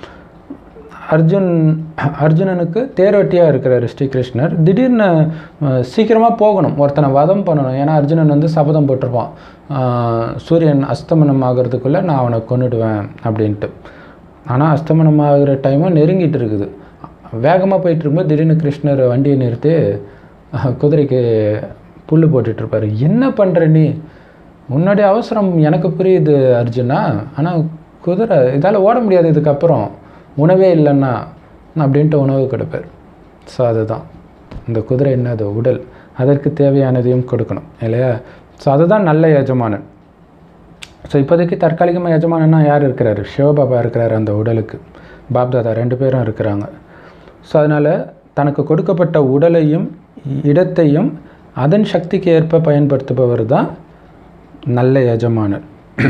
Speaker 1: அர்ஜுன் அர்ஜுனனுக்கு தேரோட்டியாக இருக்கிறார் ஸ்ரீகிருஷ்ணர். திடீர்னு சீக்கிரமாக போகணும், ஒருத்தனை வதம் பண்ணணும். ஏன்னா அர்ஜுனன் வந்து சபதம் போட்டிருப்பான், சூரியன் அஸ்தமனம் ஆகிறதுக்குள்ளே நான் அவனை கொன்னுடுவேன் அப்படின்ட்டு. ஆனால் அஸ்தமனம் ஆகிற டைமும் நெருங்கிட்டு இருக்குது. வேகமாக போயிட்டு இருக்கும்போது திடீர்னு கிருஷ்ணர் வண்டியை நிறுத்தி குதிரைக்கு புல் போட்டுட்ருப்பார். என்ன பண்ணுற நீ, உன்னுடைய அவசரம் எனக்கு புரியுது அர்ஜுனா, ஆனால் குதிரை இதால் ஓட முடியாது இதுக்கப்புறம், உணவே இல்லைன்னா அப்படின்ட்டு உணவு கொடுப்பார். ஸோ அதுதான் இந்த குதிரை என்னது உடல், அதற்கு தேவையானதையும் கொடுக்கணும் இல்லையா. ஸோ அதுதான் நல்ல எஜமானன். ஸோ இப்போதைக்கு தற்காலிகமாக எஜமானன்னா யார் இருக்கிறாரு? சிவபாபா இருக்கிறார் அந்த உடலுக்கு, பாப்தாதா ரெண்டு பேரும் இருக்கிறாங்க. ஸோ அதனால் தனக்கு கொடுக்கப்பட்ட உடலையும் இடத்தையும் அதன் சக்திக்கு ஏற்ப பயன்படுத்துபவர் தான் நல்ல எஜமானர்.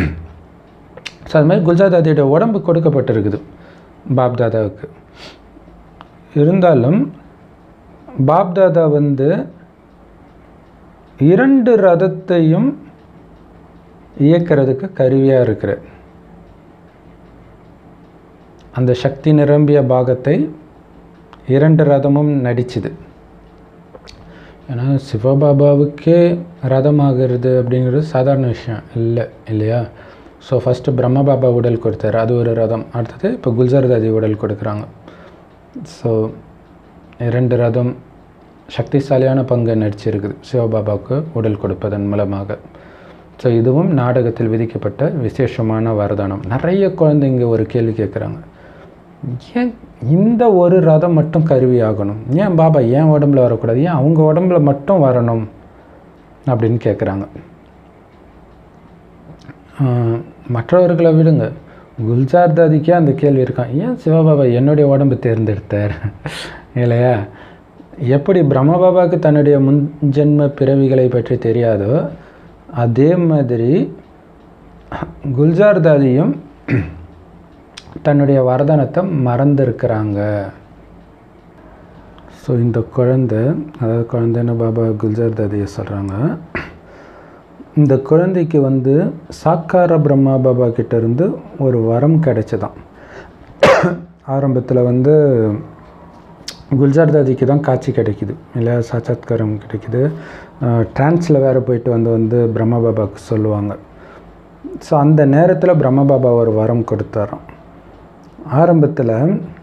Speaker 1: ஸோ அது மாதிரி குல்ஜாதாதியோட உடம்பு கொடுக்கப்பட்டிருக்குது பாப்தாதாவுக்கு. இருந்தாலும் பாப்தாதா வந்து இரண்டு ரதத்தையும் இயக்கிறதுக்கு கருவியாக இருக்கிற அந்த சக்தி நிரம்பிய பாகத்தை இரண்டு ரதமும் நடிச்சுது. ஏன்னா சிவபாபாவுக்கே ரதமாகிறது அப்படிங்கிறது சாதாரண விஷயம் இல்லை இல்லையா. ஸோ ஃபஸ்ட்டு பிரம்ம பாபா உடல் கொடுத்தாரு, அது ஒரு ரதம். அடுத்தது இப்போ குல்ஜர் தாதி உடல் கொடுக்குறாங்க. ஸோ இரண்டு ரதம் சக்திசாலியான பங்கு நடிச்சிருக்குது சிவபாபாவுக்கு உடல் கொடுப்பதன் மூலமாக. ஸோ இதுவும் நாடகத்தில் விதிக்கப்பட்ட விசேஷமான வரதானம். நிறைய குழந்தைங்க ஒரு கேள்வி கேட்குறாங்க, ஏன் இந்த ஒரு ரதம் மட்டும் கருவி ஆகணும், ஏன் பாபா ஏன் உடம்புல வரக்கூடாது, ஏன் அவங்க உடம்புல மட்டும் வரணும் அப்படின்னு கேட்குறாங்க. மற்றவர்களை விடுங்க, குல்ஜார் தாதிக்கே அந்த கேள்வி இருக்கான், ஏன் சிவபாபா என்னுடைய உடம்பு தேர்ந்தெடுத்தார் இல்லையா. எப்படி பிரம்ம பாபாவுக்கு தன்னுடைய முன்ஜென்ம பிறவிகளை பற்றி தெரியாதோ அதே மாதிரி குல்ஜார் தாதியும் தன்னுடைய வரதானத்தை மறந்துருக்கிறாங்க. ஸோ இந்த குழந்தை, அதாவது குழந்தைன்னு பாபா குல்ஜார் தாதியை சொல்கிறாங்க, இந்த குழந்தைக்கு வந்து சாக்கார பிரம்மா பாபா கிட்டேருந்து ஒரு வரம் கிடைச்சதான். ஆரம்பத்தில் வந்து குல்ஜார் தாதிக்கு தான் காட்சி கிடைக்குது, இல்லை சாட்சாத்காரம் கிடைக்குது. ட்ரான்ஸில் வேறு போயிட்டு வந்து வந்து பிரம்மா பாபாவுக்கு சொல்லுவாங்க. ஸோ அந்த நேரத்தில் பிரம்மா பாபா ஒரு வரம் கொடுத்தாராம். ஆரம்பத்தில்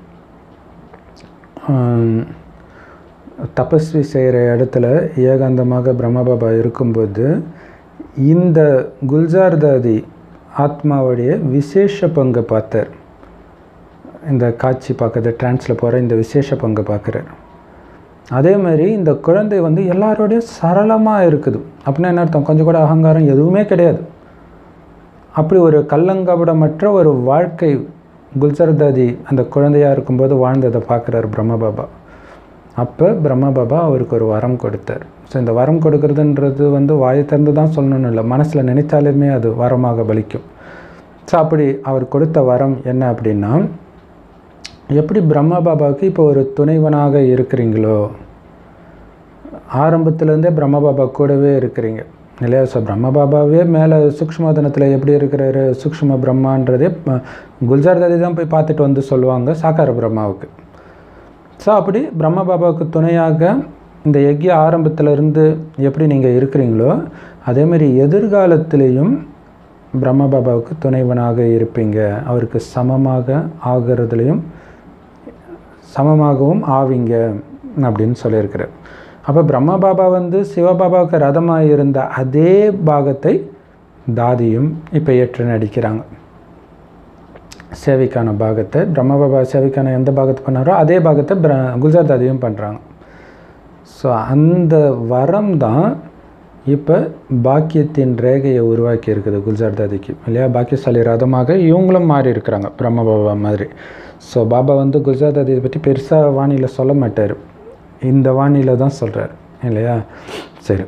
Speaker 1: தபஸ்வி செய்கிற இடத்துல ஏகாந்தமாக பிரம்மா பாபா இருக்கும்போது இந்த குல்ஜார் தாதி ஆத்மாவுடைய விசேஷ பங்கை பார்த்தார். இந்த காட்சி பார்க்குறது, ட்ரான்ஸில் போகிற இந்த விசேஷ பங்கை பார்க்குறார். அதே மாதிரி இந்த குழந்தை வந்து எல்லாரோடையும் சரளமாக இருக்குது. அப்படின்னா என்ன அர்த்தம்? கொஞ்சம் கூட அகங்காரம் எதுவுமே கிடையாது. அப்படி ஒரு கள்ளங்கபடமற்ற ஒரு வாழ்க்கை குல்ஜார் தாதி அந்த குழந்தையாக இருக்கும்போது வாழ்ந்ததை பார்க்குறார் பிரம்மா பாபா. அப்போ பிரம்மா பாபா அவருக்கு ஒரு வரம் கொடுத்தார். ஸோ இந்த வரம் கொடுக்கறதுன்றது வந்து வாயை திறந்து தான் சொல்லணும்னு இல்லை, மனசில் நினைத்தாலுமே அது வரமாக பலிக்கும். ஸோ அப்படி அவர் கொடுத்த வரம் என்ன அப்படின்னா, எப்படி பிரம்மா பாபாவுக்கு இப்போ ஒரு துணைவனாக இருக்கிறீங்களோ, ஆரம்பத்துலேருந்தே பிரம்மா பாபா கூடவே இருக்கிறீங்க இல்லையா? ஸோ பிரம்மா பாபாவே மேலே சூக்ஷ்மதனத்தில் எப்படி இருக்கிறாரு, சூக்ஷ்ம பிரம்மான்றதே குல்ஜார் தாதி தான் போய் பார்த்துட்டு வந்து சொல்லுவாங்க சாக்கார பிரம்மாவுக்கு. ஸோ அப்படி பிரம்மா பாபாவுக்கு துணையாக இந்த யக்ய ஆரம்பத்திலிருந்து எப்படி நீங்கள் இருக்கிறீங்களோ, அதேமாதிரி எதிர்காலத்திலையும் பிரம்மா பாபாவுக்கு துணைவனாக இருப்பீங்க. அவருக்கு சமமாக ஆகிறதுலையும் சமமாகவும் ஆவீங்க அப்படின்னு சொல்லியிருக்கிறார். அப்போ பிரம்மா பாபா வந்து சிவபாபாவுக்கு ரதமாக இருந்த அதே பாகத்தை தாதியும் இப்போ ஏற்று நடிக்கிறாங்க. சேவைக்கான பாகத்தை பிரம்மா பாபா சேவைக்கான எந்த பாகத்தை பண்ணாரோ அதே பாகத்தை பிர குல்ஜார் தாதியும் பண்ணுறாங்க. ஸோ அந்த வரம் தான் இப்போ பாக்கியத்தின் ரேகையை உருவாக்கி இருக்குது குல்ஜார் தாதிக்கு இல்லையா? பாக்கியசாலி ரதமாக இவங்களும் மாறி இருக்கிறாங்க பிரம்மா பாபா மாதிரி. ஸோ பாபா வந்து குல்ஜார் தாதியை பற்றி பெருசாக வாணியில் சொல்ல மாட்டார், இந்த வாணியில் தான் சொல்கிறார் இல்லையா? சரி.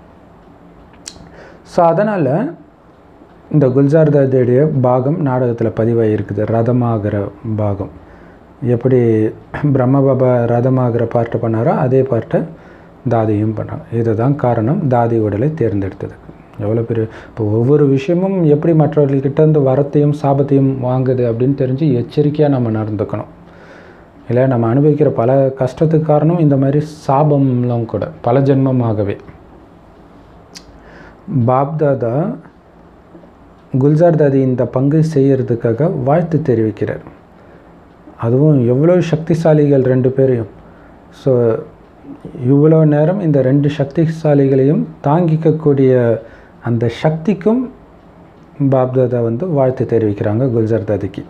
Speaker 1: ஸோ அதனால் இந்த குல்ஜார் தாதியுடைய பாகம் நாடகத்தில் பதிவாகி இருக்குது, ரதமாகிற பாகம். எப்படி பிரம்ம பாபா ரதமாகிற பார்ட்டை பண்ணாரோ அதே பார்ட்டை தாதியும் பண்ணாங்க. இதுதான் காரணம் தாதி உடலை தேர்ந்தெடுத்ததுக்கு. எவ்வளோ பெரிய இப்போ ஒவ்வொரு விஷயமும் எப்படி மற்றவர்கள்கிட்டேருந்து வரத்தையும் சாபத்தையும் வாங்குது அப்படின்னு தெரிஞ்சு எச்சரிக்கையாக நம்ம நடந்துக்கணும் இல்லை? நம்ம அனுபவிக்கிற பல கஷ்டத்துக்கு காரணம் இந்த மாதிரி சாபம்லாம் கூட பல ஜென்மமாகவே. பாப்தாதா குல்ஜார் தாதி இந்த பங்கு செய்கிறதுக்காக வாழ்த்து தெரிவிக்கிறார். அதுவும் எவ்வளோ சக்திசாலிகள் ரெண்டு பேரையும். ஸோ இவ்வளோ நேரம் இந்த ரெண்டு சக்திசாலிகளையும் தாங்கிக்கக்கூடிய அந்த சக்திக்கும் பாப்தாதா வந்து வாழ்த்து தெரிவிக்கிறாங்க குல்ஜார் தாதிக்கு.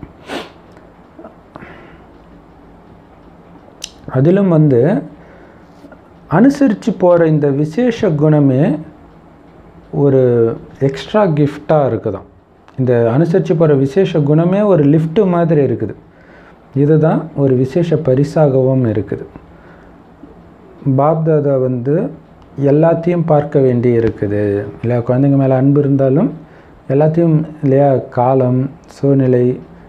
Speaker 1: அதிலும் வந்து அனுசரித்து போகிற இந்த விசேஷ குணமே ஒரு எக்ஸ்ட்ரா கிஃப்டாக இருக்குதான். இந்த அனுசரித்து போகிற விசேஷ குணமே ஒரு லிஃப்ட்டு மாதிரி இருக்குது. இதுதான் ஒரு விசேஷ பரிசாகவும் இருக்குது. பாப்தாதா வந்து எல்லாத்தையும் பார்க்க வேண்டி இருக்குது இல்லையா? குழந்தைங்க மேலே அன்பு இருந்தாலும் எல்லாத்தையும் இல்லையா, காலம், சூழ்நிலை,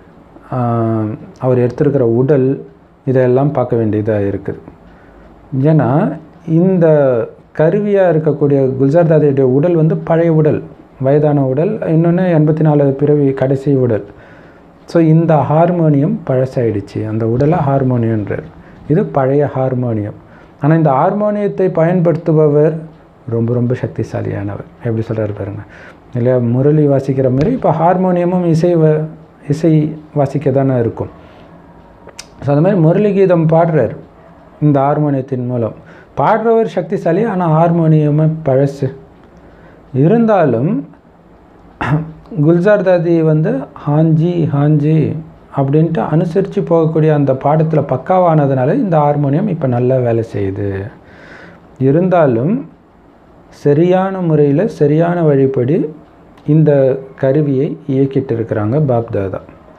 Speaker 1: அவர் எடுத்திருக்கிற உடல், இதெல்லாம் பார்க்க வேண்டியதாக இருக்குது. ஏன்னா இந்த கருவியாக இருக்கக்கூடிய குல்ஜார் தாதியுடைய உடல் வந்து பழைய உடல், வயதான உடல், இன்னொன்று எண்பத்தி நாலு பிறவி கடைசி உடல். ஸோ இந்த ஹார்மோனியம் பழசாயிடுச்சு, அந்த உடலை ஹார்மோனியன்றார். இது பழைய ஹார்மோனியம். ஆனால் இந்த ஹார்மோனியத்தை பயன்படுத்துபவர் ரொம்ப ரொம்ப சக்திசாலியானவர். எப்படி சொல்கிறார் பாருங்கள் இல்லையா? முரளி வாசிக்கிற மாதிரி இப்போ ஹார்மோனியமும் இசை இசை வாசிக்க தானே இருக்கும். ஸோ அந்த மாதிரி முரளி கீதம் பாடுறார் இந்த ஹார்மோனியத்தின் மூலம். பாடுறவர் சக்திசாலி, ஆனால் ஹார்மோனியமே பழசு. இருந்தாலும் குல்ஜார் தாதி வந்து ஹாஞ்சி ஹாஞ்சி அப்படின்ட்டு அனுசரித்து போகக்கூடிய அந்த பாடத்தில் பக்காவானதுனால இந்த ஹார்மோனியம் இப்போ நல்லா வேலை செய்யுது. இருந்தாலும் சரியான முறையில் சரியான வழிப்படி இந்த கருவியை இயக்கிட்டு இருக்கிறாங்க பாப்தாதா.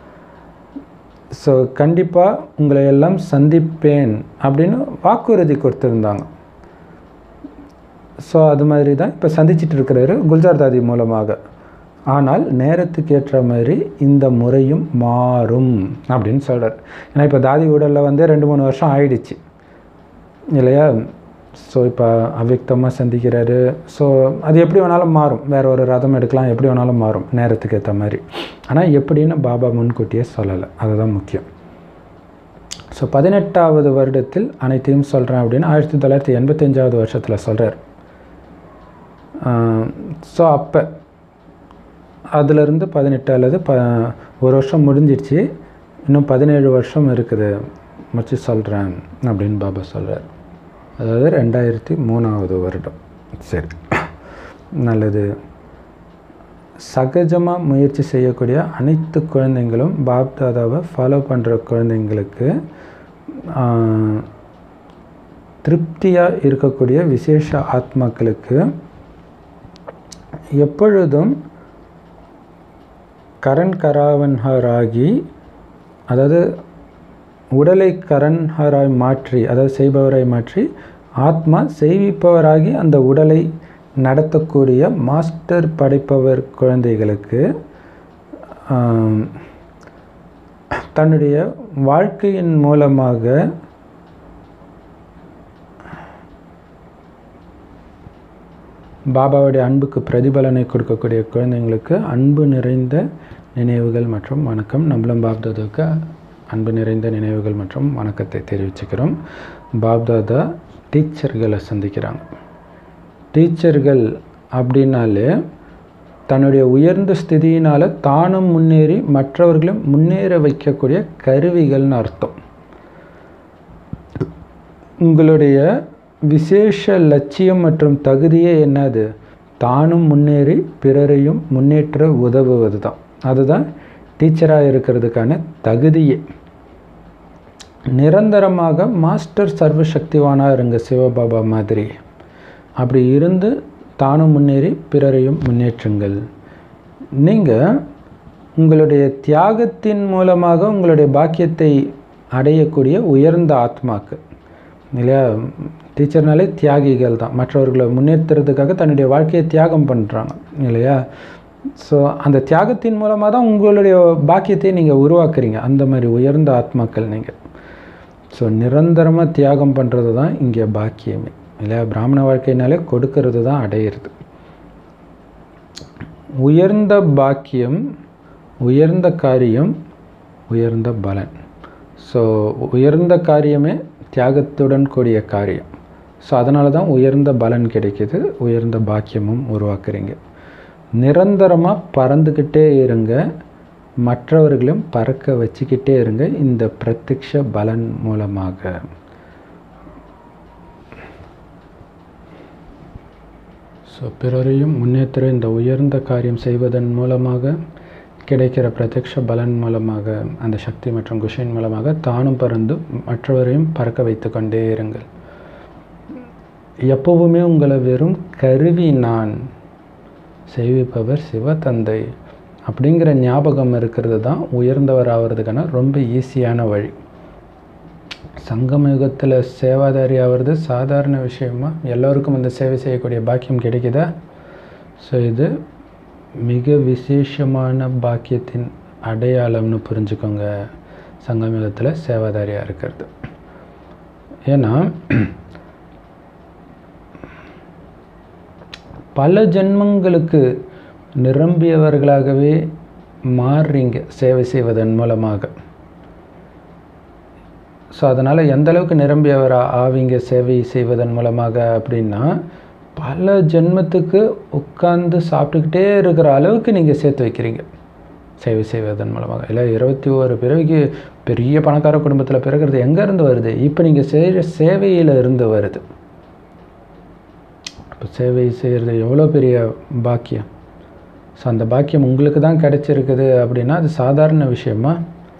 Speaker 1: ஸோ கண்டிப்பாக உங்களை எல்லாம் சந்திப்பேன் அப்படின்னு வாக்குறுதி கொடுத்துருந்தாங்க. ஸோ அது மாதிரி தான் இப்போ சந்திச்சிட்டு இருக்கிறாரு குல்ஜார் தாதி மூலமாக. ஆனால் நேரத்துக்கு ஏற்ற மாதிரி இந்த முறையும் மாறும் அப்படின்னு சொல்கிறார். ஏன்னா இப்போ தாதி உடலில் வந்து ரெண்டு மூணு வருஷம் ஆயிடுச்சு இல்லையா. ஸோ இப்போ அவ்யக்தமாக சந்திக்கிறாரு. ஸோ அது எப்படி வேணாலும் மாறும், வேறு ஒரு ரதம் எடுக்கலாம், எப்படி வேணாலும் மாறும் நேரத்துக்கு ஏற்ற மாதிரி. ஆனால் எப்படின்னு பாபா முன்கூட்டியே சொல்லலை, அதுதான் முக்கியம். ஸோ பதினெட்டாவது வருடத்தில் அனைத்தையும் சொல்கிறேன் அப்படின்னு ஆயிரத்தி தொள்ளாயிரத்தி எண்பத்தஞ்சாவது வருஷத்தில் சொல்கிறார். ஸோ அப்போ அதிலிருந்து பதினெட்டு அல்லது ப ஒரு வருஷம் முடிஞ்சிடுச்சு, இன்னும் பதினேழு வருஷம் இருக்குது வச்சு சொல்கிறேன் அப்படின்னு பாபா சொல்கிறார். அதாவது ரெண்டாயிரத்தி மூணாவது வருடம். சரி, நல்லது. சகஜமாக முயற்சி செய்யக்கூடிய அனைத்து குழந்தைங்களும் பாப் தாதாவை ஃபாலோ பண்ணுற குழந்தைங்களுக்கு திருப்தியாக இருக்கக்கூடிய விசேஷ ஆத்மாக்களுக்கு எப்பொழுதும் கரண் கராவன்ஹராகி, அதாவது உடலை கரன்ஹராய் மாற்றி, அதாவது செய்பவராய் மாற்றி ஆத்மா செய்விப்பவராகி அந்த உடலை நடத்தக்கூடிய மாஸ்டர் படைப்பவர் குழந்தைகளுக்கு தன்னுடைய வாழ்க்கையின் மூலமாக பாபாவுடைய அன்புக்கு பிரதிபலனை கொடுக்கக்கூடிய குழந்தைங்களுக்கு அன்பு நிறைந்த நினைவுகள் மற்றும் வணக்கம். நம்மளும் பாப்தாதாவுக்கு அன்பு நிறைந்த நினைவுகள் மற்றும் வணக்கத்தை தெரிவிச்சுக்கிறோம். பாப்தாதா டீச்சர்களை சந்திக்கிறாங்க. டீச்சர்கள் அப்படின்னாலே தன்னுடைய உயர்ந்த ஸ்திதியினால் தானும் முன்னேறி மற்றவர்களும் முன்னேற வைக்கக்கூடிய கருவிகள்னு அர்த்தம். உங்களுடைய விசேஷ லட்சியம் மற்றும் தகுதியே என்னது? தானும் முன்னேறி பிறரையும் முன்னேற்ற உதவுவது தான். அதுதான் டீச்சராக இருக்கிறதுக்கான தகுதியே. நிரந்தரமாக மாஸ்டர் சர்வசக்திவானாக இருங்க, சிவபாபா மாதிரி. அப்படி இருந்து தானும் முன்னேறி பிறரையும் முன்னேற்றுங்கள். நீங்கள் உங்களுடைய தியாகத்தின் மூலமாக உங்களுடைய பாக்கியத்தை அடையக்கூடிய உயர்ந்த ஆத்மாக்கு இல்லையா. டீச்சர்னாலே தியாகிகள் தான், மற்றவர்களை முன்னேற்றுறதுக்காக தன்னுடைய வாழ்க்கையை தியாகம் பண்ணுறாங்க இல்லையா. ஸோ அந்த தியாகத்தின் மூலமாக தான் உங்களுடைய பாக்கியத்தை நீங்கள் உருவாக்குறீங்க. அந்த மாதிரி உயர்ந்த ஆத்மாக்கள் நீங்கள். ஸோ நிரந்தரமாக தியாகம் பண்ணுறது தான் இங்கே பாக்கியமே இல்லையா. பிராமண வாழ்க்கையினாலே கொடுக்கறது தான் அடையிறது. உயர்ந்த பாக்கியம், உயர்ந்த காரியம், உயர்ந்த பலன். ஸோ உயர்ந்த காரியமே தியாகத்துடன் கூடிய காரியம். ஸோ அதனால தான் உயர்ந்த பலன் கிடைக்கிது, உயர்ந்த பாக்கியமும் உருவாக்குறீங்க. நிரந்தரமாக பறந்துக்கிட்டே இருங்க, மற்றவர்களும் பறக்க வச்சுக்கிட்டே இருங்க இந்த பிரத்யக்ஷ பலன் மூலமாக. ஸோ பிறரையும் முன்னேற்ற இந்த உயர்ந்த காரியம் செய்வதன் மூலமாக கிடைக்கிற பிரத்யக்ஷ பலன் மூலமாக, அந்த சக்தி மற்றும் குஷின் மூலமாக தானும் பறந்து மற்றவரையும் பறக்க வைத்து கொண்டே இருங்கள். எப்போவுமே உங்களை வெறும் கருவி நான், செய்விப்பவர் சிவதந்தை அப்படிங்கிற ஞாபகம் இருக்கிறது தான் உயர்ந்தவர் ஆகிறதுக்கான ரொம்ப ஈஸியான வழி. சங்கம யுகத்தில் சேவாதாரி ஆகிறது சாதாரண விஷயமா? எல்லோருக்கும் அந்த சேவை செய்யக்கூடிய பாக்கியம் கிடைக்குதா? ஸோ இது மிக விசேஷமான பாக்கியத்தின் அடையாளம்னு புரிஞ்சுக்கோங்க சங்கம யுகத்தில் சேவாதாரியாக இருக்கிறது. ஏன்னா பல ஜென்மங்களுக்கு நிரம்பியவர்களாகவே மாறுறீங்க சேவை செய்வதன் மூலமாக. ஸோ அதனால் எந்த அளவுக்கு நிரம்பியவர் ஆவீங்க சேவை செய்வதன் மூலமாக அப்படின்னா, பல ஜென்மத்துக்கு உட்கார்ந்து சாப்பிட்டுக்கிட்டே இருக்கிற அளவுக்கு நீங்கள் சேர்த்து வைக்கிறீங்க சேவை செய்வதன் மூலமாக. இல்லை இருபத்தி ஓரு பிறவிக்கு பெரிய பணக்கார குடும்பத்தில் பிறகுறது எங்கேருந்து வருது? இப்போ நீங்கள் செய்கிற சேவையில் இருந்து வருது. இப்போ சேவை செய்கிறது எவ்வளோ பெரிய பாக்கியம். ஸோ அந்த பாக்கியம் உங்களுக்கு தான் கிடைச்சிருக்குது அப்படின்னா அது சாதாரண விஷயமா?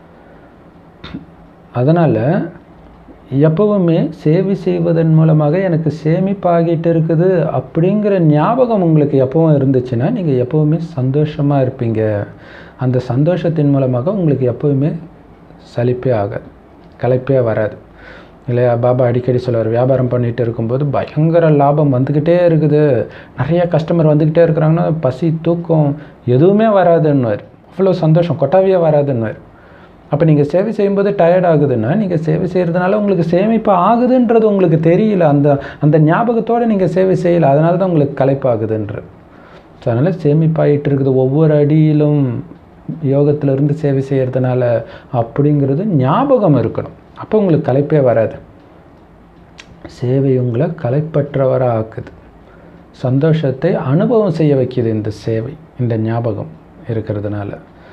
Speaker 1: அதனால் எப்பவுமே சேவை செய்வதன் மூலமாக எனக்கு சேமிப்பாகிட்டு இருக்குது அப்படிங்கிற ஞாபகம் உங்களுக்கு எப்பவும் இருந்துச்சுன்னா நீங்கள் எப்போவுமே சந்தோஷமாக இருப்பீங்க. அந்த சந்தோஷத்தின் மூலமாக உங்களுக்கு எப்போவுமே சலிப்பே ஆகாது, களைப்பே வராது. இல்லையா? பாபா அடிக்கடி சொல்லுவார், வியாபாரம் பண்ணிகிட்டு இருக்கும்போது பயங்கர லாபம் வந்துக்கிட்டே இருக்குது, நிறைய கஸ்டமர் வந்துக்கிட்டே இருக்கிறாங்கன்னா பசி தூக்கம் எதுவுமே வராதுன்னுவார். அவ்வளோ சந்தோஷம், கொட்டாவியே வராதுன்னுவார். அப்போ நீங்கள் சேவை செய்யும்போது டயர்ட் ஆகுதுன்னா நீங்கள் சேவை செய்கிறதுனால உங்களுக்கு சேமிப்பு ஆகுதுன்றது உங்களுக்கு தெரியல, அந்த அந்த ஞாபகத்தோடு நீங்கள் சேவை செய்யலை, அதனால தான் உங்களுக்கு களைப்பாகுதுன்ற. ஸோ அதனால் சேமிப்பாகிட்டு இருக்குது ஒவ்வொரு அடியிலும் யோகத்திலிருந்து சேவை செய்கிறதுனால அப்படிங்கிறது ஞாபகம் இருக்கணும். அப்போ உங்களுக்கு களைப்பே வராது. சேவை உங்களை களைப்பற்றவராக ஆக்குது, சந்தோஷத்தை அனுபவம் செய்ய வைக்கிது இந்த சேவை, இந்த ஞாபகம் இருக்கிறதுனால.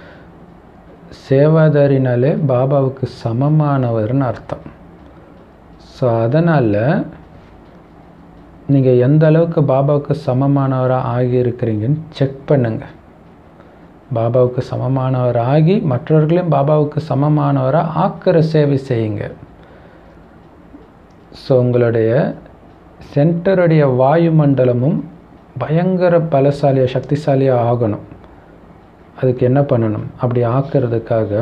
Speaker 1: சேவாதாரினாலே பாபாவுக்கு சமமானவர்னு அர்த்தம். ஸோ அதனால் நீங்கள் எந்த அளவுக்கு பாபாவுக்கு சமமானவராக ஆகியிருக்கிறீங்கன்னு செக் பண்ணுங்கள். பாபாவுக்கு சமமானவர் ஆகி மற்றவர்களையும் பாபாவுக்கு சமமானவராக ஆக்கிற சேவை செய்யுங்க. ஸோ உங்களுடைய சென்டருடைய வாயுமண்டலமும் பயங்கர பலசாலியாக சக்திசாலியாக ஆகணும். அதுக்கு என்ன பண்ணணும்? அப்படி ஆக்கிறதுக்காக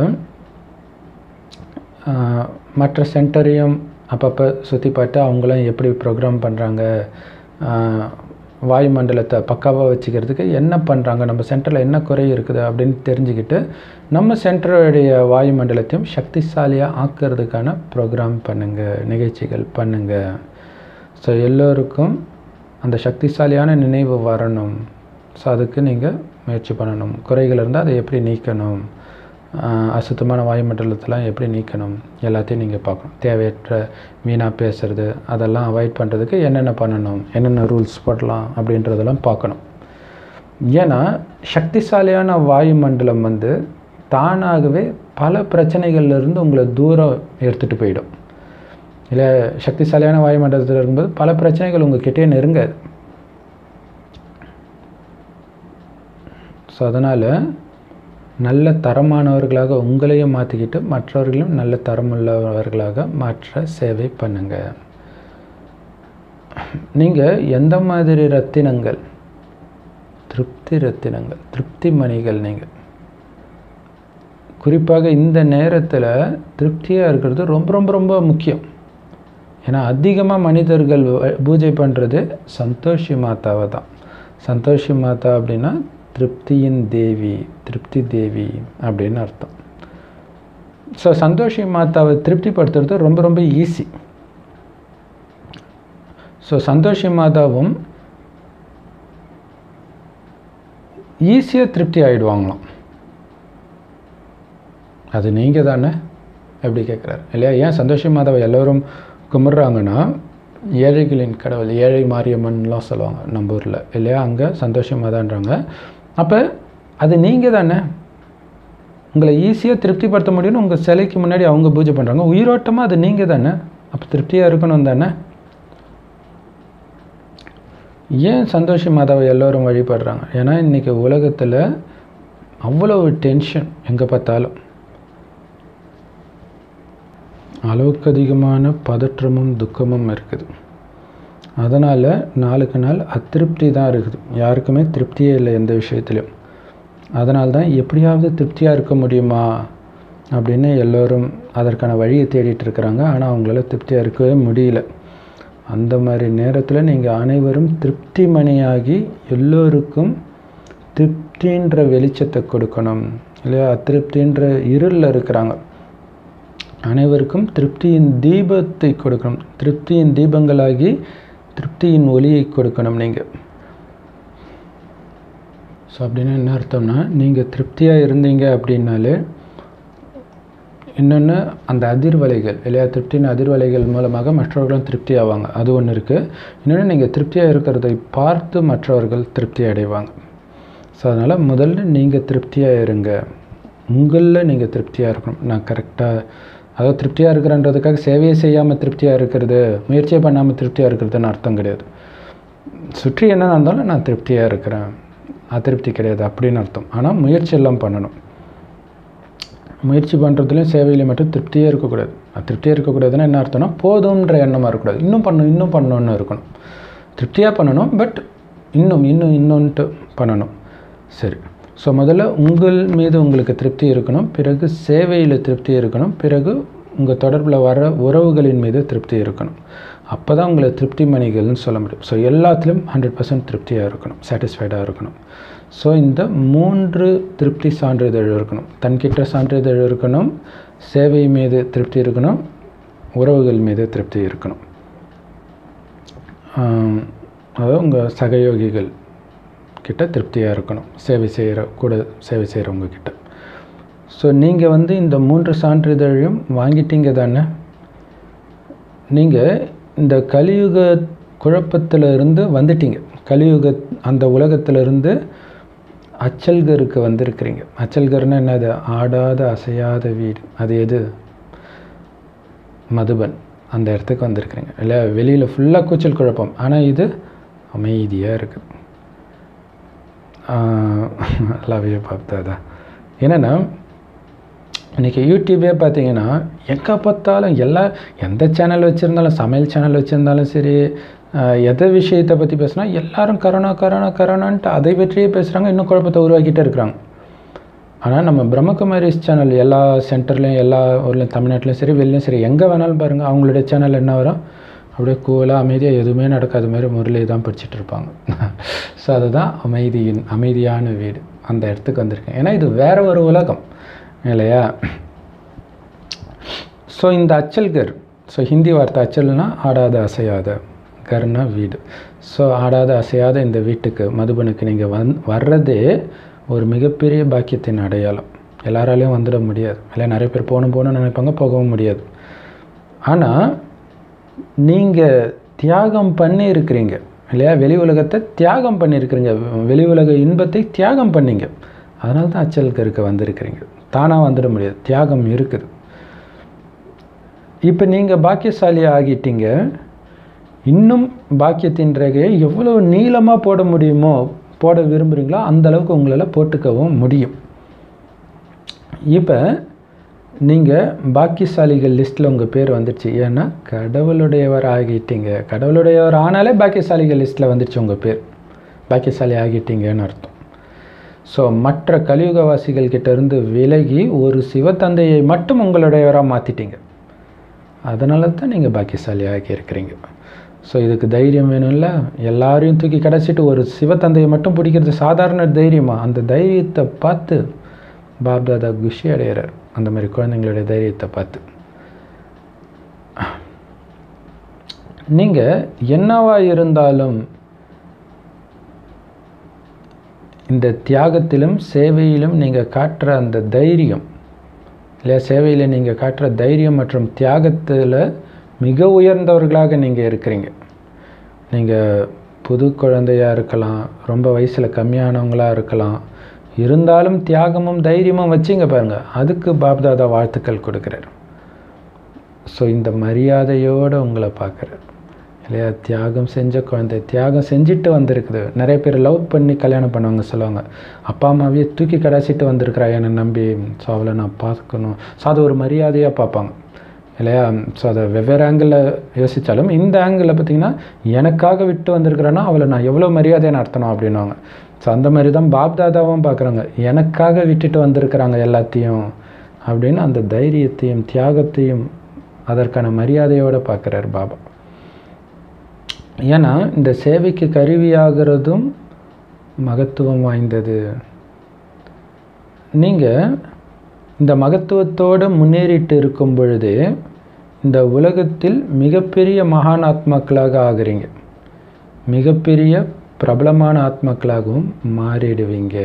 Speaker 1: மற்ற சென்டரையும் அப்பப்போ சுற்றி பார்த்து அவங்களும் எப்படி ப்ரோக்ராம் பண்ணுறாங்க, வாயுமண்டலத்தை பக்காவாக வச்சுக்கிறதுக்கு என்ன பண்ணுறாங்க, நம்ம சென்டரில் என்ன குறை இருக்குது அப்படின்னு தெரிஞ்சுக்கிட்டு நம்ம சென்டருடைய வாயுமண்டலத்தையும் சக்திசாலியாக ஆக்கிறதுக்கான ப்ரோக்ராம் பண்ணுங்கள், நிகழ்ச்சிகள் பண்ணுங்கள். ஸோ எல்லோருக்கும் அந்த சக்திசாலியான நினைவு வரணும். ஸோ அதுக்கு நீங்கள் முயற்சி பண்ணணும். குறைகள் இருந்தால் அதை எப்படி நீக்கணும், அசுத்தமான வாயுமண்டலத்தெல்லாம் எப்படி நீக்கணும், எல்லாத்தையும் நீங்கள் பார்க்கணும். தேவையற்ற வீணாக பேசுகிறது அதெல்லாம் அவாய்ட் பண்ணுறதுக்கு என்னென்ன பண்ணணும், என்னென்ன ரூல்ஸ் போடலாம் அப்படின்றதெல்லாம் பார்க்கணும். ஏன்னா சக்திசாலியான வாயுமண்டலம் வந்து தானாகவே பல பிரச்சனைகள்லேருந்து உங்களை தூரம் எடுத்துகிட்டு போயிடும். இல்லை, சக்திசாலியான வாயுமண்டலத்தில் இருக்கும்போது பல பிரச்சனைகள் உங்கள் கிட்டே நெருங்காது. ஸோ அதனால் நல்ல தரமானவர்களாக உங்களையும் மாற்றிக்கிட்டு மற்றவர்களும் நல்ல தரமுள்ளவர்களாக மாற்ற சேவை பண்ணுங்கள். நீங்கள் எந்த மாதிரி ரத்தினங்கள்? திருப்தி ரத்தினங்கள், திருப்தி மணிகள். நீங்கள் குறிப்பாக இந்த நேரத்தில் திருப்தியாக இருக்கிறது ரொம்ப ரொம்ப ரொம்ப முக்கியம். ஏன்னா அதிகமாக மனிதர்கள் பூஜை பண்ணுறது சந்தோஷி மாதாவை தான். சந்தோஷி மாதா அப்படின்னா திருப்தியின் தேவி, திருப்தி தேவி அப்படின்னு அர்த்தம். ஸோ சந்தோஷி மாதாவை திருப்திப்படுத்துறது ரொம்ப ரொம்ப ஈஸி. ஸோ சந்தோஷி மாதாவும் ஈஸியாக திருப்தி ஆகிடுவாங்களாம். அது நீங்கள் தானே எப்படி கேட்குறாரு இல்லையா? ஏன் சந்தோஷி மாதாவை எல்லோரும் கும்பிட்றாங்கன்னா, ஏழைகளின் கடவுள், ஏழை மாரியம்மன்லாம் சொல்லுவாங்க நம்ம ஊரில் இல்லையா? அங்கே சந்தோஷி மாதான்றாங்க. அப்போ அது நீங்கள் தானே, உங்களை ஈஸியாக திருப்திப்படுத்த முடியும்னு உங்கள் சிலைக்கு முன்னாடி அவங்க பூஜை பண்ணுறாங்க. உயிரோட்டமாக அது நீங்கள் தானே, அப்போ திருப்தியாக இருக்கணும் தானே. ஏன் சந்தோஷி மாதாவை எல்லோரும் வழிபடுறாங்க? ஏன்னா இன்றைக்கி உலகத்தில் அவ்வளோ டென்ஷன், எங்கே பார்த்தாலும் அளவுக்கு அதிகமான பதற்றமும் துக்கமும் இருக்குது. அதனால் நாளுக்கு நாள் அதிருப்தி தான் இருக்குது, யாருக்குமே திருப்தியே இல்லை எந்த விஷயத்துலையும். அதனால தான் எப்படியாவது திருப்தியாக இருக்க முடியுமா அப்படின்னு எல்லோரும் அதற்கான வழியை தேடிட்டு இருக்கிறாங்க. ஆனால் அவங்களால திருப்தியாக இருக்கவே முடியல. அந்த மாதிரி நேரத்தில் நீங்கள் அனைவரும் திருப்தி மணியாகி எல்லோருக்கும் திருப்தின்ற வெளிச்சத்தை கொடுக்கணும் இல்லையா? அதிருப்தின்ற இருளில் இருக்கிறாங்க, அனைவருக்கும் திருப்தியின் தீபத்தை கொடுக்கணும். திருப்தியின் தீபங்களாகி திருப்தியின் ஒளியை கொடுக்கணும் நீங்கள். ஸோ அப்படின்னா என்ன அர்த்தம்னா, நீங்கள் திருப்தியாக இருந்தீங்க அப்படின்னாலே இன்னொன்று அந்த அதிர்வலைகள் இல்லையா? திருப்தியின் அதிர்வலைகள் மூலமாக மற்றவர்களும் திருப்தி ஆவாங்க, அது ஒன்று இருக்குது. இன்னொன்று நீங்கள் திருப்தியாக இருக்கிறதை பார்த்து மற்றவர்கள் திருப்தி அடைவாங்க. ஸோ அதனால் முதல்ல நீங்கள் திருப்தியாக இருங்க, உங்களில் நீங்கள் திருப்தியாக இருக்கணும். நான் கரெக்டாக அதாவது திருப்தியாக இருக்கிறன்றதுக்காக சேவையை செய்யாமல் திருப்தியாக இருக்கிறது, முயற்சியை பண்ணாமல் திருப்தியாக இருக்கிறதுன்னு அர்த்தம் கிடையாது. சுற்றி என்ன இருந்தாலும் நான் திருப்தியாக இருக்கிறேன், அதிருப்தி கிடையாது அப்படின்னு அர்த்தம். ஆனால் முயற்சி எல்லாம் பண்ணணும். முயற்சி பண்ணுறதுலையும் சேவையிலையும் மட்டும் திருப்தியாக இருக்கக்கூடாது. திருப்தியாக இருக்கக்கூடாதுன்னா என்ன அர்த்தம்னா, போதுன்ற எண்ணமாக இருக்கக்கூடாது, இன்னும் பண்ணணும் இன்னும் பண்ணணுன்னு இருக்கணும். திருப்தியாக பண்ணணும், பட் இன்னும் இன்னும் இன்னொன்ட்டு பண்ணணும். சரி, ஸோ முதல்ல உங்கள் மீது உங்களுக்கு திருப்தி இருக்கணும், பிறகு சேவையில் திருப்தி இருக்கணும், பிறகு உங்கள் தொடர்பில் வர உறவுகளின் மீது திருப்தி இருக்கணும். அப்போ தான் உங்களை திருப்தி மணிகள்னு சொல்ல முடியும். ஸோ எல்லாத்துலேயும் ஹண்ட்ரட் பர்சன்ட் திருப்தியாக இருக்கணும், சாட்டிஸ்ஃபைடாக இருக்கணும். ஸோ இந்த மூன்று திருப்தி சான்றிதழ் இருக்கணும். தன்கிட்ட சான்றிதழ் இருக்கணும், சேவை மீது திருப்தி இருக்கணும், உறவுகள் மீது திருப்தி இருக்கணும். அதாவது உங்கள் சகயோகிகள் கிட்ட திருப்தியாக இருக்கணும், சேவை செய்கிற கூட சேவை செய்கிறவங்க கிட்ட. ஸோ நீங்கள் வந்து இந்த மூன்று சான்றிதழையும் வாங்கிட்டீங்க தானே. நீங்கள் இந்த கலியுக குழப்பத்தில் இருந்து வந்துட்டீங்க. கலியுக அந்த உலகத்திலிருந்து அச்சல்கருக்கு வந்திருக்கிறீங்க. அச்சல்கர்னால் என்னது? ஆடாத அசையாத வீடு. அது எது? மதுபன். அந்த இடத்துக்கு வந்திருக்கிறீங்க இல்லை? வெளியில் ஃபுல்லாக கூச்சல் குழப்பம், ஆனால் இது அமைதியாக இருக்குது. லவ்வே பார்த்ததா? என்னென்னா இன்றைக்கி யூடியூபே பார்த்தீங்கன்னா எங்கே பார்த்தாலும் எல்லா எந்த சேனல் வச்சுருந்தாலும், சமையல் சேனல் வச்சுருந்தாலும் சரி, எதை விஷயத்தை பற்றி பேசுனா எல்லோரும் கரோனா கரோனா கரோனான்ட்டு அதை பற்றியே பேசுகிறாங்க, இன்னும் குழப்பத்தை உருவாக்கிட்டே இருக்கிறாங்க. ஆனால் நம்ம பிரம்மகுமாரிஸ் சேனல் எல்லா சென்டர்லேயும், எல்லா ஊர்லேயும், தமிழ்நாட்டிலையும் சரி, வெளிலையும் சரி, எங்கே வேணாலும் பாருங்கள், அவங்களுடைய சேனல் என்ன வரும்? அப்படியே கூலாக அமைதியாக எதுவுமே நடக்காத மாதிரி முரளி தான் படிச்சுட்டு இருப்பாங்க. ஸோ அதுதான் அமைதியின் அமைதியான வீடு. அந்த இடத்துக்கு வந்திருக்கேன். ஏன்னா இது வேறு ஒரு உலகம் இல்லையா? ஸோ இந்த அச்சல்கர், ஸோ ஹிந்தி வார்த்தை அச்சல்னா ஆடாத அசையாத, கர்னா வீடு. ஸோ ஆடாத அசையாத இந்த வீட்டுக்கு, மதுபனுக்கு நீங்கள் வந் வர்றதே ஒரு மிகப்பெரிய பாக்கியத்தின் அடையாளம். எல்லாராலையும் வந்துட முடியாது இல்லையா? நிறைய பேர் போகணும் போகணும்னு நினைப்பாங்க, போகவும் முடியாது. ஆனால் நீங்கள் தியாகம் பண்ணி இருக்கிறீங்க இல்லையா? வெளி உலகத்தை தியாகம் பண்ணியிருக்கிறீங்க, வெளி உலக இன்பத்தை தியாகம் பண்ணிங்க. அதனால தான் அச்சல்கருக்கு வந்திருக்கிறீங்க. தானாக வந்துட முடியாது, தியாகம் இருக்குது. இப்போ நீங்கள் பாக்கியசாலி ஆகிட்டீங்க. இன்னும் பாக்கியத்தின் ரேகையை எவ்வளோ நீளமாக போட முடியுமோ, போட விரும்புகிறீங்களோ அந்தளவுக்கு உங்களால் போட்டுக்கவும் முடியும். இப்போ நீங்கள் பாக்கியசாலிகள் லிஸ்ட்டில் உங்கள் பேர் வந்துடுச்சு. ஏன்னா கடவுளுடையவர் ஆகிட்டீங்க. கடவுளுடையவர் ஆனாலே பாக்கியசாலிகள் லிஸ்ட்டில் வந்துடுச்சு உங்கள் பேர். பாக்கியசாலி ஆகிட்டீங்கன்னு அர்த்தம். ஸோ மற்ற கலியுகவாசிகள் கிட்டேருந்து விலகி ஒரு சிவத்தந்தையை மட்டும் உங்களுடையவராக மாற்றிட்டீங்க. அதனால தான் நீங்கள் பாக்கியசாலி ஆகி இருக்கிறீங்க. ஸோ இதுக்கு தைரியம் வேணும்ல. எல்லாரையும் தூக்கி கிடச்சிட்டு ஒரு சிவத்தந்தையை மட்டும் பிடிக்கிறது சாதாரண தைரியமா? அந்த தைரியத்தை பார்த்து பாப்தாதா குஷி அடைகிறார். அந்த மாதிரி குழந்தைங்களுடைய தைரியத்தை பார்த்து நீங்கள் என்னவா இருந்தாலும் இந்த தியாகத்திலும் சேவையிலும் நீங்கள் காட்டுற அந்த தைரியம் இல்லையா? சேவையில் நீங்கள் காட்டுற தைரியம் மற்றும் தியாகத்தில் மிக உயர்ந்தவர்களாக நீங்கள் இருக்கிறீங்க. நீங்கள் புது குழந்தையாக இருக்கலாம், ரொம்ப வயசில் கம்மியானவங்களாக இருக்கலாம், இருந்தாலும் தியாகமும் தைரியமும் வச்சிங்க பாருங்கள், அதுக்கு பாப்தாதா வாழ்த்துக்கள் கொடுக்குறார். ஸோ இந்த மரியாதையோடு உங்களை பார்க்குறார் இல்லையா? தியாகம் செஞ்ச குழந்தை, தியாகம் செஞ்சுட்டு வந்திருக்குது. நிறைய பேர் லவ் பண்ணி கல்யாணம் பண்ணவங்க சொல்லுவாங்க, அப்பா அம்மாவே தூக்கி கடைசிட்டு வந்திருக்கிறா என்னை நம்பி, ஸோ அவளை நான் பார்க்கணும். ஸோ அதை ஒரு மரியாதையாக பார்ப்பாங்க இல்லையா? ஸோ அதை வெவ்வேறு ஆங்கிளில் யோசித்தாலும் இந்த ஆங்கிளில் பார்த்திங்கன்னா, எனக்காக விட்டு வந்திருக்கிறேன்னா அவளை நான் எவ்வளோ மரியாதையை நடத்தணும் அப்படின்வாங்க. ஸோ அந்த மாதிரி தான் பாப்தாதாவும் பார்க்குறாங்க, எனக்காக விட்டுட்டு வந்திருக்கிறாங்க எல்லாத்தையும் அப்படின்னு அந்த தைரியத்தையும் தியாகத்தையும் அதற்கான மரியாதையோடு பார்க்குறார் பாபா. ஏன்னா இந்த சேவைக்கு கருவியாகிறதும் மகத்துவம் வாய்ந்தது. நீங்கள் இந்த மகத்துவத்தோடு முன்னேறிட்டு இருக்கும் பொழுது இந்த உலகத்தில் மிகப்பெரிய மகான் ஆத்மாக்களாக ஆகிறீங்க, மிகப்பெரிய பிரபலமான ஆத்மாக்களாகவும் மாறிடுவீங்க.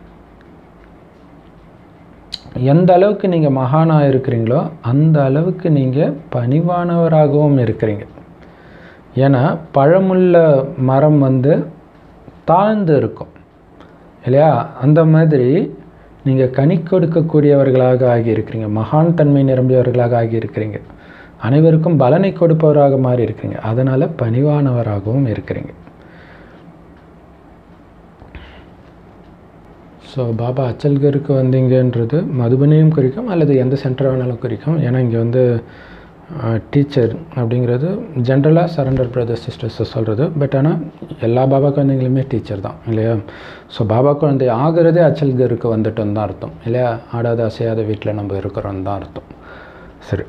Speaker 1: எந்த அளவுக்கு நீங்கள் மகானாக இருக்கிறீங்களோ அந்த அளவுக்கு நீங்கள் பணிவானவராகவும் இருக்கிறீங்க. ஏன்னா பழமுள்ள மரம் வந்து தாழ்ந்து இருக்கும் இல்லையா? அந்த மாதிரி நீங்கள் கனி கொடுக்கக்கூடியவர்களாக ஆகியிருக்கிறீங்க, மகான் தன்மை நிரம்பியவர்களாக ஆகியிருக்கிறீங்க, அனைவருக்கும் பலனை கொடுப்பவராக மாறி இருக்கிறீங்க. அதனால் பணிவானவராகவும் இருக்கிறீங்க. ஸோ பாபா அச்சல்கருக்கு வந்தீங்கன்றது மதுபனையும் குறிக்கும் அல்லது எந்த சென்டர் வேணாலும் குறிக்கும். ஏன்னா இங்கே வந்து டீச்சர் அப்படிங்கிறது ஜென்ரலாக சரண்டர் பிரதர்ஸ் சிஸ்டர்ஸை சொல்கிறது. பட் ஆனால் எல்லா பாபா குழந்தைங்களுமே டீச்சர் தான் இல்லையா? ஸோ பாபா குழந்தை ஆகிறதே அச்சல்கருக்கு வந்துட்டோன்னு தான் அர்த்தம் இல்லையா? ஆடாத அசையாத வீட்டில் நம்ம இருக்கிறோன்னு தான் அர்த்தம். சரி,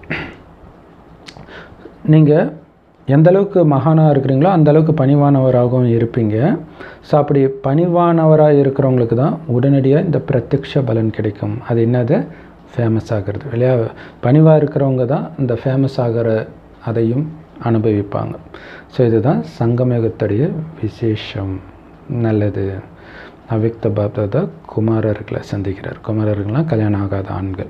Speaker 1: நீங்கள் எந்த அளவுக்கு மகானாக இருக்கிறீங்களோ அந்த அளவுக்கு பணிவானவராகவும் இருப்பீங்க. ஸோ அப்படி பணிவானவராக இருக்கிறவங்களுக்கு தான் உடனடியாக இந்த பிரத்யக்ஷ பலன் கிடைக்கும். அது என்னது? ஃபேமஸ் ஆகிறது இல்லையா? பணிவாக இருக்கிறவங்க தான் இந்த ஃபேமஸ் ஆகிற அதையும் அனுபவிப்பாங்க. ஸோ இதுதான் சங்கமயுகத்துடைய விசேஷம். நல்லது. அவ்யக்த பாப்தாதா குமாரர்களை சந்திக்கிறார். குமாரர்கள்லாம் கல்யாணம் ஆகாத ஆண்கள்.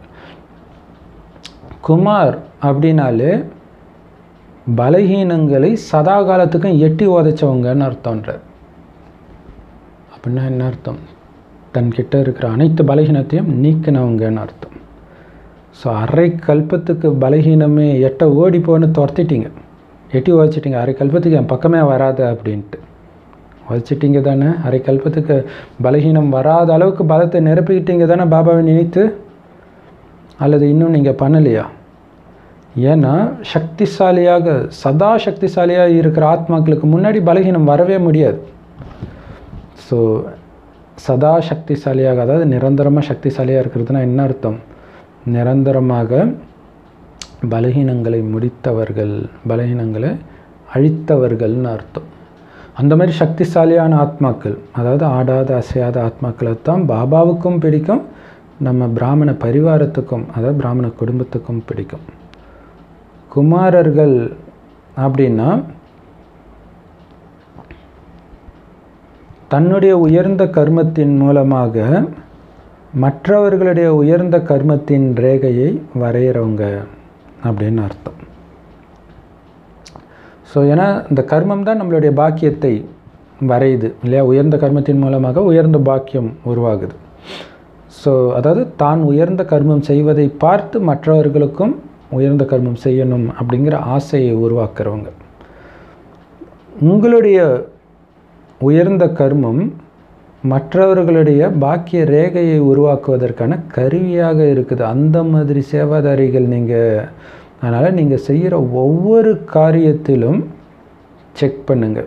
Speaker 1: குமார் அப்படின்னாலே பலகீனங்களை சதா காலத்துக்கும் எட்டி உதைச்சவங்கன்னு அர்த்தம்ன்றார். அப்படின்னா என்ன அர்த்தம்? தன்கிட்ட இருக்கிற அனைத்து பலகீனத்தையும் நீக்கினவங்கன்னு அர்த்தம். ஸோ அரை கல்பத்துக்கு பலகீனமே எட்ட ஓடி போன்னு துரத்திட்டீங்க, எட்டி உதைச்சிட்டிங்க. அரை கல்பத்துக்கு என் பக்கமே வராத அப்படின்ட்டு உதைச்சிட்டிங்க தானே. அரை கல்பத்துக்கு பலகீனம் வராத அளவுக்கு பலத்தை நிரப்பிக்கிட்டீங்க தானே பாபாவை நினைத்து. அல்லது இன்னும் நீங்கள் பண்ணலையா? ஏன்னா சக்திசாலியாக சதா சக்திசாலியாக இருக்கிற ஆத்மாக்களுக்கு முன்னாடி பலகீனம் வரவே முடியாது. ஸோ சதா சக்திசாலியாக, அதாவது நிரந்தரமாக சக்திசாலியாக இருக்கிறதுனா என்ன அர்த்தம்? நிரந்தரமாக பலகீனங்களை முடித்தவர்கள், பலகீனங்களை அழித்தவர்கள்னு அர்த்தம். அந்த மாதிரி சக்திசாலியான ஆத்மாக்கள், அதாவது ஆடாத அசையாத ஆத்மாக்களை தான் பாபாவுக்கும் பிடிக்கும், நம்ம பிராமண பரிவாரத்துக்கும், அதாவது பிராமண குடும்பத்துக்கும் பிடிக்கும். குமாரர்கள் அப்படின்னா தன்னுடைய உயர்ந்த கர்மத்தின் மூலமாக மற்றவர்களுடைய உயர்ந்த கர்மத்தின் ரேகையை வரைகிறவங்க அப்படின்னு அர்த்தம். ஸோ ஏன்னா இந்த கர்மம் தான் நம்மளுடைய பாக்கியத்தை வரையுது இல்லையா? உயர்ந்த கர்மத்தின் மூலமாக உயர்ந்த பாக்கியம் உருவாகுது. ஸோ அதாவது தான் உயர்ந்த கர்மம் செய்வதை பார்த்து மற்றவர்களுக்கும் உயர்ந்த கர்மம் செய்யணும் அப்படிங்கிற ஆசையை உருவாக்குறவங்க. உங்களுடைய உயர்ந்த கர்மம் மற்றவர்களுடைய பாக்கிய ரேகையை உருவாக்குவதற்கான கருவியாக இருக்குது. அந்த மாதிரி சேவாதாரிகள் நீங்கள். அதனால் நீங்கள் செய்கிற ஒவ்வொரு காரியத்திலும் செக் பண்ணுங்கள்,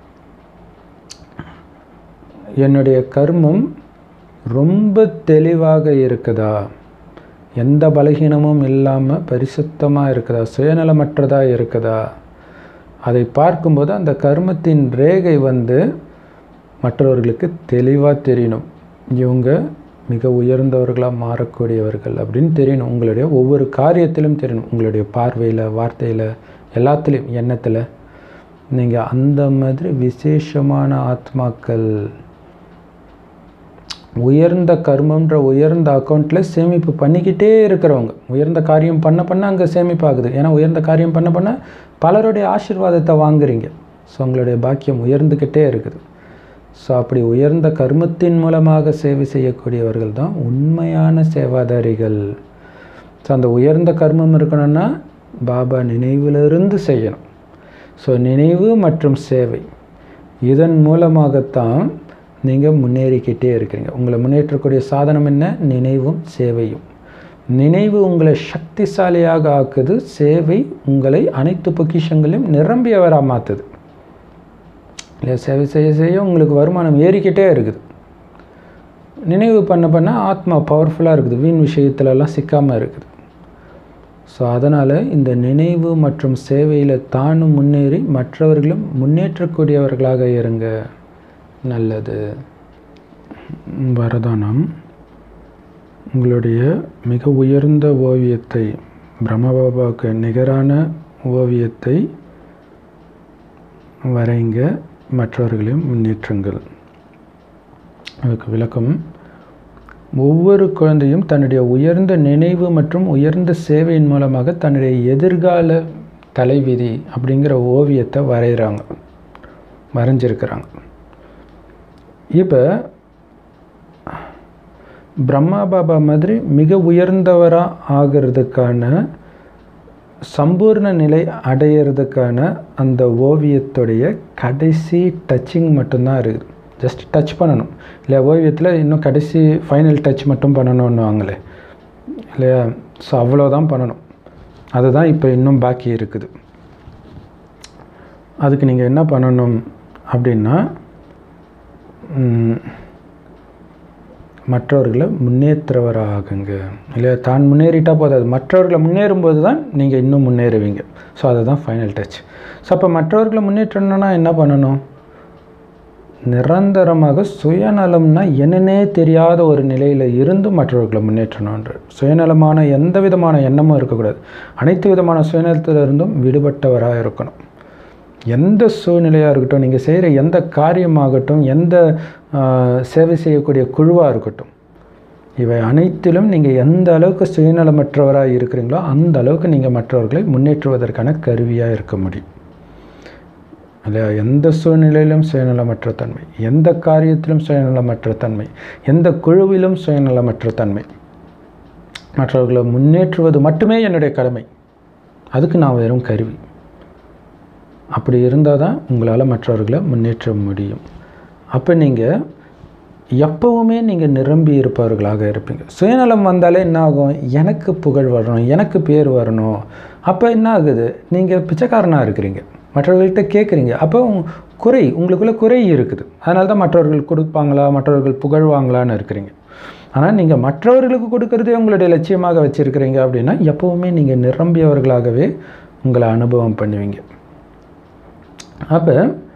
Speaker 1: என்னுடைய கர்மம் ரொம்ப தெளிவாக இருக்குதா, எந்த பலகீனமும் இல்லாமல் பரிசுத்தமாக இருக்குதா, சுயநலமற்றதாக இருக்குதா. அதை பார்க்கும்போது அந்த கர்மத்தின் ரேகை வந்து மற்றவர்களுக்கு தெளிவாக தெரியணும். இவங்க மிக உயர்ந்தவர்களாக மாறக்கூடியவர்கள் அப்படின்னு தெரியணும். உங்களுடைய ஒவ்வொரு காரியத்திலும் தெரியணும். உங்களுடைய பார்வையில், வார்த்தையில், எல்லாத்துலேயும், எண்ணத்தில். நீங்கள் அந்த மாதிரி விசேஷமான ஆத்மாக்கள். உயர்ந்த கர்மன்ற உயர்ந்த அக்கௌண்ட்டில் சேமிப்பு பண்ணிக்கிட்டே இருக்கிறவங்க. உயர்ந்த காரியம் பண்ண பண்ண அங்கே சேமிப்பாகுது. ஏன்னா உயர்ந்த காரியம் பண்ண பண்ண பலருடைய ஆசீர்வாதத்தை வாங்குறீங்க. ஸோ உங்களுடைய பாக்கியம் உயர்ந்துக்கிட்டே இருக்குது. ஸோ அப்படி உயர்ந்த கர்மத்தின் மூலமாக சேவை செய்யக்கூடியவர்கள் தான் உண்மையான சேவாதாரிகள். ஸோ அந்த உயர்ந்த கர்மம் இருக்கணும்னா பாபா நினைவிலிருந்து செய்யணும். ஸோ நினைவு மற்றும் சேவை, இதன் மூலமாகத்தான் நீங்கள் முன்னேறிக்கிட்டே இருக்கிறீங்க. உங்களை முன்னேற்றக்கூடிய சாதனம் என்ன? நினைவும் சேவையும். நினைவு உங்களை சக்திசாலியாக ஆக்குது, சேவை உங்களை அனைத்து பொக்கிஷங்களையும் நிரம்பியவராக மாற்றுது இல்லை? சேவை செய்ய செய்ய உங்களுக்கு வருமானம் ஏறிக்கிட்டே இருக்குது. நினைவு பண்ண பண்ண ஆத்மா பவர்ஃபுல்லாக இருக்குது, வீண் விஷயத்துலலாம் சிக்காமல் இருக்குது. ஸோ அதனால் இந்த நினைவு மற்றும் சேவையில் தானும் முன்னேறி மற்றவர்களும் முன்னேற்றக்கூடியவர்களாக இருங்க. நல்லது. வரதானம். உங்களுடைய மிக உயர்ந்த ஓவியத்தை, பிரம்மபாபாவுக்கு நிகரான ஓவியத்தை வரைங்க, மற்றவர்களையும் முன்னேற்றுங்கள். அதுக்கு விளக்கம். ஒவ்வொரு குழந்தையும் தன்னுடைய உயர்ந்த நினைவு மற்றும் உயர்ந்த சேவையின் மூலமாக தன்னுடைய எதிர்கால தலைவிதி அப்படிங்கிற ஓவியத்தை வரைகிறாங்க, வரைஞ்சிருக்கிறாங்க. இப்போ பிரம்மா பாபா மாதிரி மிக உயர்ந்தவராக ஆகிறதுக்கான சம்பூர்ண நிலை அடையிறதுக்கான அந்த ஓவியத்துடைய கடைசி டச்சிங் மட்டும்தான் இருக்குது. ஜஸ்ட் டச் பண்ணணும் இல்லையா? ஓவியத்தில் இன்னும் கடைசி ஃபைனல் டச் மட்டும் பண்ணணும்னு வாங்களே இல்லையா? ஸோ அவ்வளோதான் பண்ணணும். அதுதான் இப்போ இன்னும் பாக்கி இருக்குது. அதுக்கு நீங்கள் என்ன பண்ணணும் அப்படின்னா, மற்றவர்களை முன்னேற்றவராகுங்க. இல்லையா, தான் முன்னேறிட்டால் போதாது, மற்றவர்களை முன்னேறும்போது தான் நீங்கள் இன்னும் முன்னேறுவீங்க. ஸோ அதுதான் ஃபைனல் டச். ஸோ அப்போ மற்றவர்களை முன்னேற்றணும்னா என்ன பண்ணணும்? நிரந்தரமாக சுயநலம்னா என்னன்னே தெரியாத ஒரு நிலையில் இருந்து மற்றவர்களை முன்னேற்றணுன்ற சுயநலமான எந்த விதமான எண்ணமும் இருக்கக்கூடாது. அனைத்து விதமான சுயநலத்திலிருந்தும் விடுபட்டவராக இருக்கணும். எந்த சூழ்நிலையாக இருக்கட்டும், நீங்கள் செய்கிற எந்த காரியமாகட்டும், எந்த சேவை செய்யக்கூடிய குழுவாக இருக்கட்டும், இவை அனைத்திலும் நீங்கள் எந்த அளவுக்கு சுயநலமற்றவராக இருக்கிறீங்களோ அந்த அளவுக்கு நீங்கள் மற்றவர்களை முன்னேற்றுவதற்கான கருவியாக இருக்க முடியும். இல்லையா, எந்த சூழ்நிலையிலும் சுயநலமற்ற தன்மை, எந்த காரியத்திலும் சுயநலமற்ற தன்மை, எந்த குழுவிலும் சுயநலமற்ற தன்மை. மற்றவர்களை முன்னேற்றுவது மட்டுமே என்னுடைய கடமை, அதுக்கு நான் வெறும் கருவி. அப்படி இருந்தால் தான் உங்களால் மற்றவர்களை முன்னேற்ற முடியும். அப்போ நீங்கள் எப்போவுமே நீங்கள் நிரம்பி இருப்பவர்களாக இருப்பீங்க. சுயநலம் வந்தாலே என்ன ஆகும்? எனக்கு புகழ் வரணும், எனக்கு பேர் வரணும். அப்போ என்ன ஆகுது? நீங்கள் பிச்சைக்காரனாக இருக்கிறீங்க, மற்றவர்கள்ட்ட கேட்குறீங்க. அப்போ குறை, உங்களுக்குள்ளே குறை இருக்குது. அதனால தான் மற்றவர்கள் கொடுப்பாங்களா, மற்றவர்கள் புகழ்வாங்களான்னு இருக்கிறீங்க. ஆனால் நீங்கள் மற்றவர்களுக்கு கொடுக்கறதே உங்களுடைய லட்சியமாக வச்சுருக்கிறீங்க அப்படின்னா எப்போவுமே நீங்கள் நிரம்பியவர்களாகவே உங்களை அனுபவம் பண்ணுவீங்க. அப்போ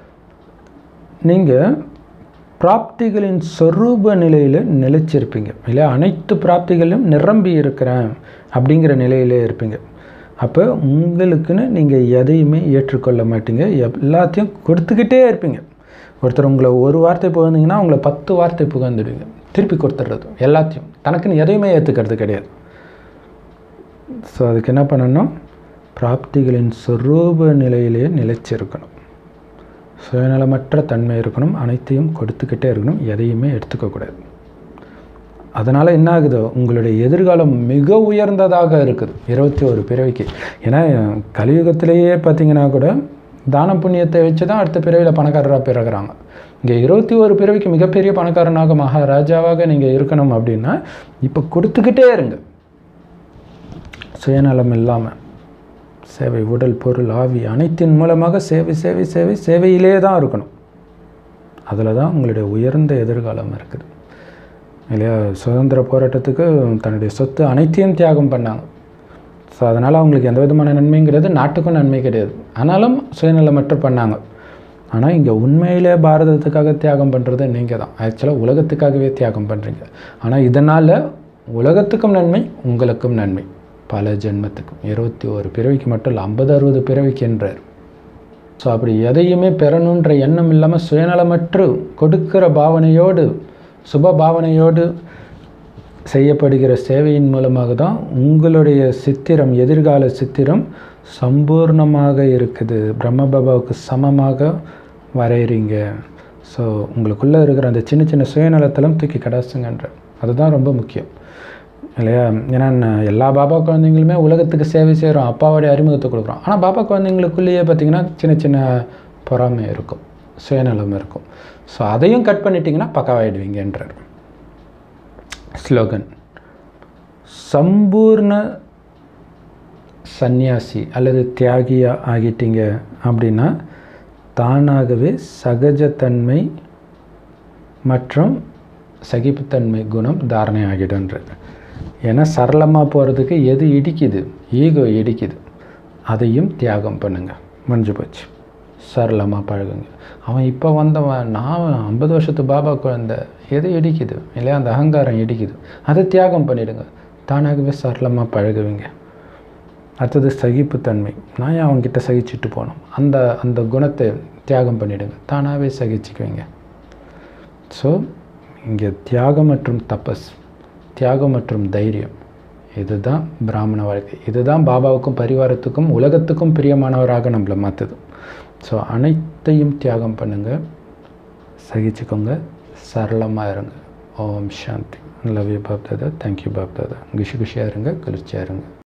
Speaker 1: நீங்கள் பிராப்திகளின் சொரூப நிலையில் நிலைச்சிருப்பீங்க. இல்லையா, அனைத்து பிராப்திகளிலும் நிரம்பி இருக்கிறேன் அப்படிங்கிற நிலையிலே இருப்பீங்க. அப்போ உங்களுக்குன்னு நீங்கள் எதையுமே ஏற்றுக்கொள்ள மாட்டீங்க, எல்லாத்தையும் கொடுத்துக்கிட்டே இருப்பீங்க. ஒருத்தர் உங்களை ஒரு வார்த்தை புகழ்ந்தீங்கன்னா உங்களை பத்து வார்த்தை புகழ்ந்துடுவீங்க, திருப்பி கொடுத்துட்றது எல்லாத்தையும். தனக்குன்னு எதையுமே ஏற்றுக்கிறது கிடையாது. ஸோ அதுக்கு என்ன பண்ணணும்? பிராப்திகளின் சொரூப நிலையிலேயே நிலைச்சிருக்கணும். சுயநலமற்ற தன்மை இருக்கணும், அனைத்தையும் கொடுத்துக்கிட்டே இருக்கணும், எதையுமே எடுத்துக்கக்கூடாது. அதனால் என்ன ஆகுதோ, உங்களுடைய எதிர்காலம் மிக உயர்ந்ததாக இருக்குது இருபத்தி ஒரு பிறவிக்கு. ஏன்னா கலியுகத்திலேயே பார்த்திங்கன்னா கூட தான புண்ணியத்தை வச்சு தான் அடுத்த பிறவியில் பணக்காரராக பிறகுறாங்க. இங்கே இருபத்தி ஒரு பிறவிக்கு மிகப்பெரிய பணக்காரனாக மகாராஜாவாக நீங்கள் இருக்கணும் அப்படின்னா இப்போ கொடுத்துக்கிட்டே இருங்க. சுயநலம் இல்லாமல் சேவை, உடல், பொருள், ஆவி அனைத்தின் மூலமாக சேவை சேவை சேவை சேவையிலே தான் இருக்கணும். அதில் தான் உங்களுடைய உயர்ந்த எதிர்காலம் இருக்குது. இல்லையா, சுதந்திர போராட்டத்துக்கு தன்னுடைய சொத்து அனைத்தையும் தியாகம் பண்ணாங்க. ஸோ அதனால் அவங்களுக்கு எந்த விதமான நன்மைங்கிறது நாட்டுக்கும் நன்மை கிடையாது. ஆனாலும் சுயநலமற்ற பண்ணாங்க. ஆனால் இங்கே உண்மையிலே பாரதத்துக்காக தியாகம் பண்ணுறது நீங்கள் தான். ஆக்சுவலாக உலகத்துக்காகவே தியாகம் பண்ணுறீங்க. ஆனால் இதனால் உலகத்துக்கும் நன்மை, உங்களுக்கும் நன்மை, பல ஜென்மத்துக்கும். இருபத்தி ஒரு பிறவிக்கு மட்டும் இல்லை, ஐம்பது அறுபது பிறவிக்கு என்றார். ஸோ அப்படி எதையுமே பெறணுன்ற எண்ணம் இல்லாமல் சுயநலமற்று கொடுக்கிற பாவனையோடு, சுப பாவனையோடு செய்யப்படுகிற சேவையின் மூலமாக தான் உங்களுடைய சித்திரம், எதிர்கால சித்திரம் சம்பூர்ணமாக இருக்குது. பிரம்ம பாபாவுக்கு சமமாக வரைகிறீங்க. ஸோ உங்களுக்குள்ளே இருக்கிற அந்த சின்ன சின்ன சுயநலத்தெல்லாம் தூக்கி கடாசுங்கன்ற, அதுதான் ரொம்ப முக்கியம். இல்லையா, ஏன்னா எல்லா பாபா குழந்தைங்களுமே உலகத்துக்கு சேவை செய்கிறோம், அப்பாவோடைய அறிமுகத்தை கொடுக்குறோம். ஆனால் பாபா குழந்தைங்களுக்குள்ளேயே பார்த்திங்கன்னா சின்ன சின்ன பொறாமை இருக்கும், சுயநலம் இருக்கும். ஸோ அதையும் கட் பண்ணிட்டீங்கன்னா பக்காவாயிடுவீங்கன்றார். ஸ்லோகன்: சம்பூர்ண சந்நியாசி அல்லது தியாகியாக ஆகிட்டீங்க அப்படின்னா தானாகவே சகஜத்தன்மை மற்றும் சகிப்புத்தன்மை குணம் தாரணை ஆகிடுன்றது. ஏன்னா சரளமாக போகிறதுக்கு எது இடிக்குது? ஈகோ இடிக்குது. அதையும் தியாகம் பண்ணுங்கள், முடிஞ்சு போச்சு. சரளமாக பழகுங்க. அவன் இப்போ வந்தவன், நான் ஐம்பது வருஷத்து பாபா குழந்த, எது இடிக்குது? இல்லையா, அந்த அகங்காரம் இடிக்குது. அதை தியாகம் பண்ணிவிடுங்க, தானாகவே சரளமாக பழகுவீங்க. அடுத்தது சகிப்புத்தன்மை. நான் ஏன் அவங்ககிட்ட சகிச்சுட்டு போனோம், அந்த அந்த குணத்தை தியாகம் பண்ணிவிடுங்க, தானாகவே சகிச்சுக்குவீங்க. ஸோ இங்கே தியாகம் மற்றும் தபஸ், தியாகம் மற்றும் தைரியம், இதுதான் பிராமண வாழ்க்கை. இதுதான் பாபாவுக்கும் பரிவாரத்துக்கும் உலகத்துக்கும் பிரியமானவராக நம்மளை மாற்றுது. ஸோ அனைத்தையும் தியாகம் பண்ணுங்கள், சகிச்சுக்கோங்க, சரளமாக இருங்க. Om Shanti. Love you Bap Dada. Thank you Bap Dada. குஷி குஷியாக இருங்க, குளிர்ச்சியாக இருங்க.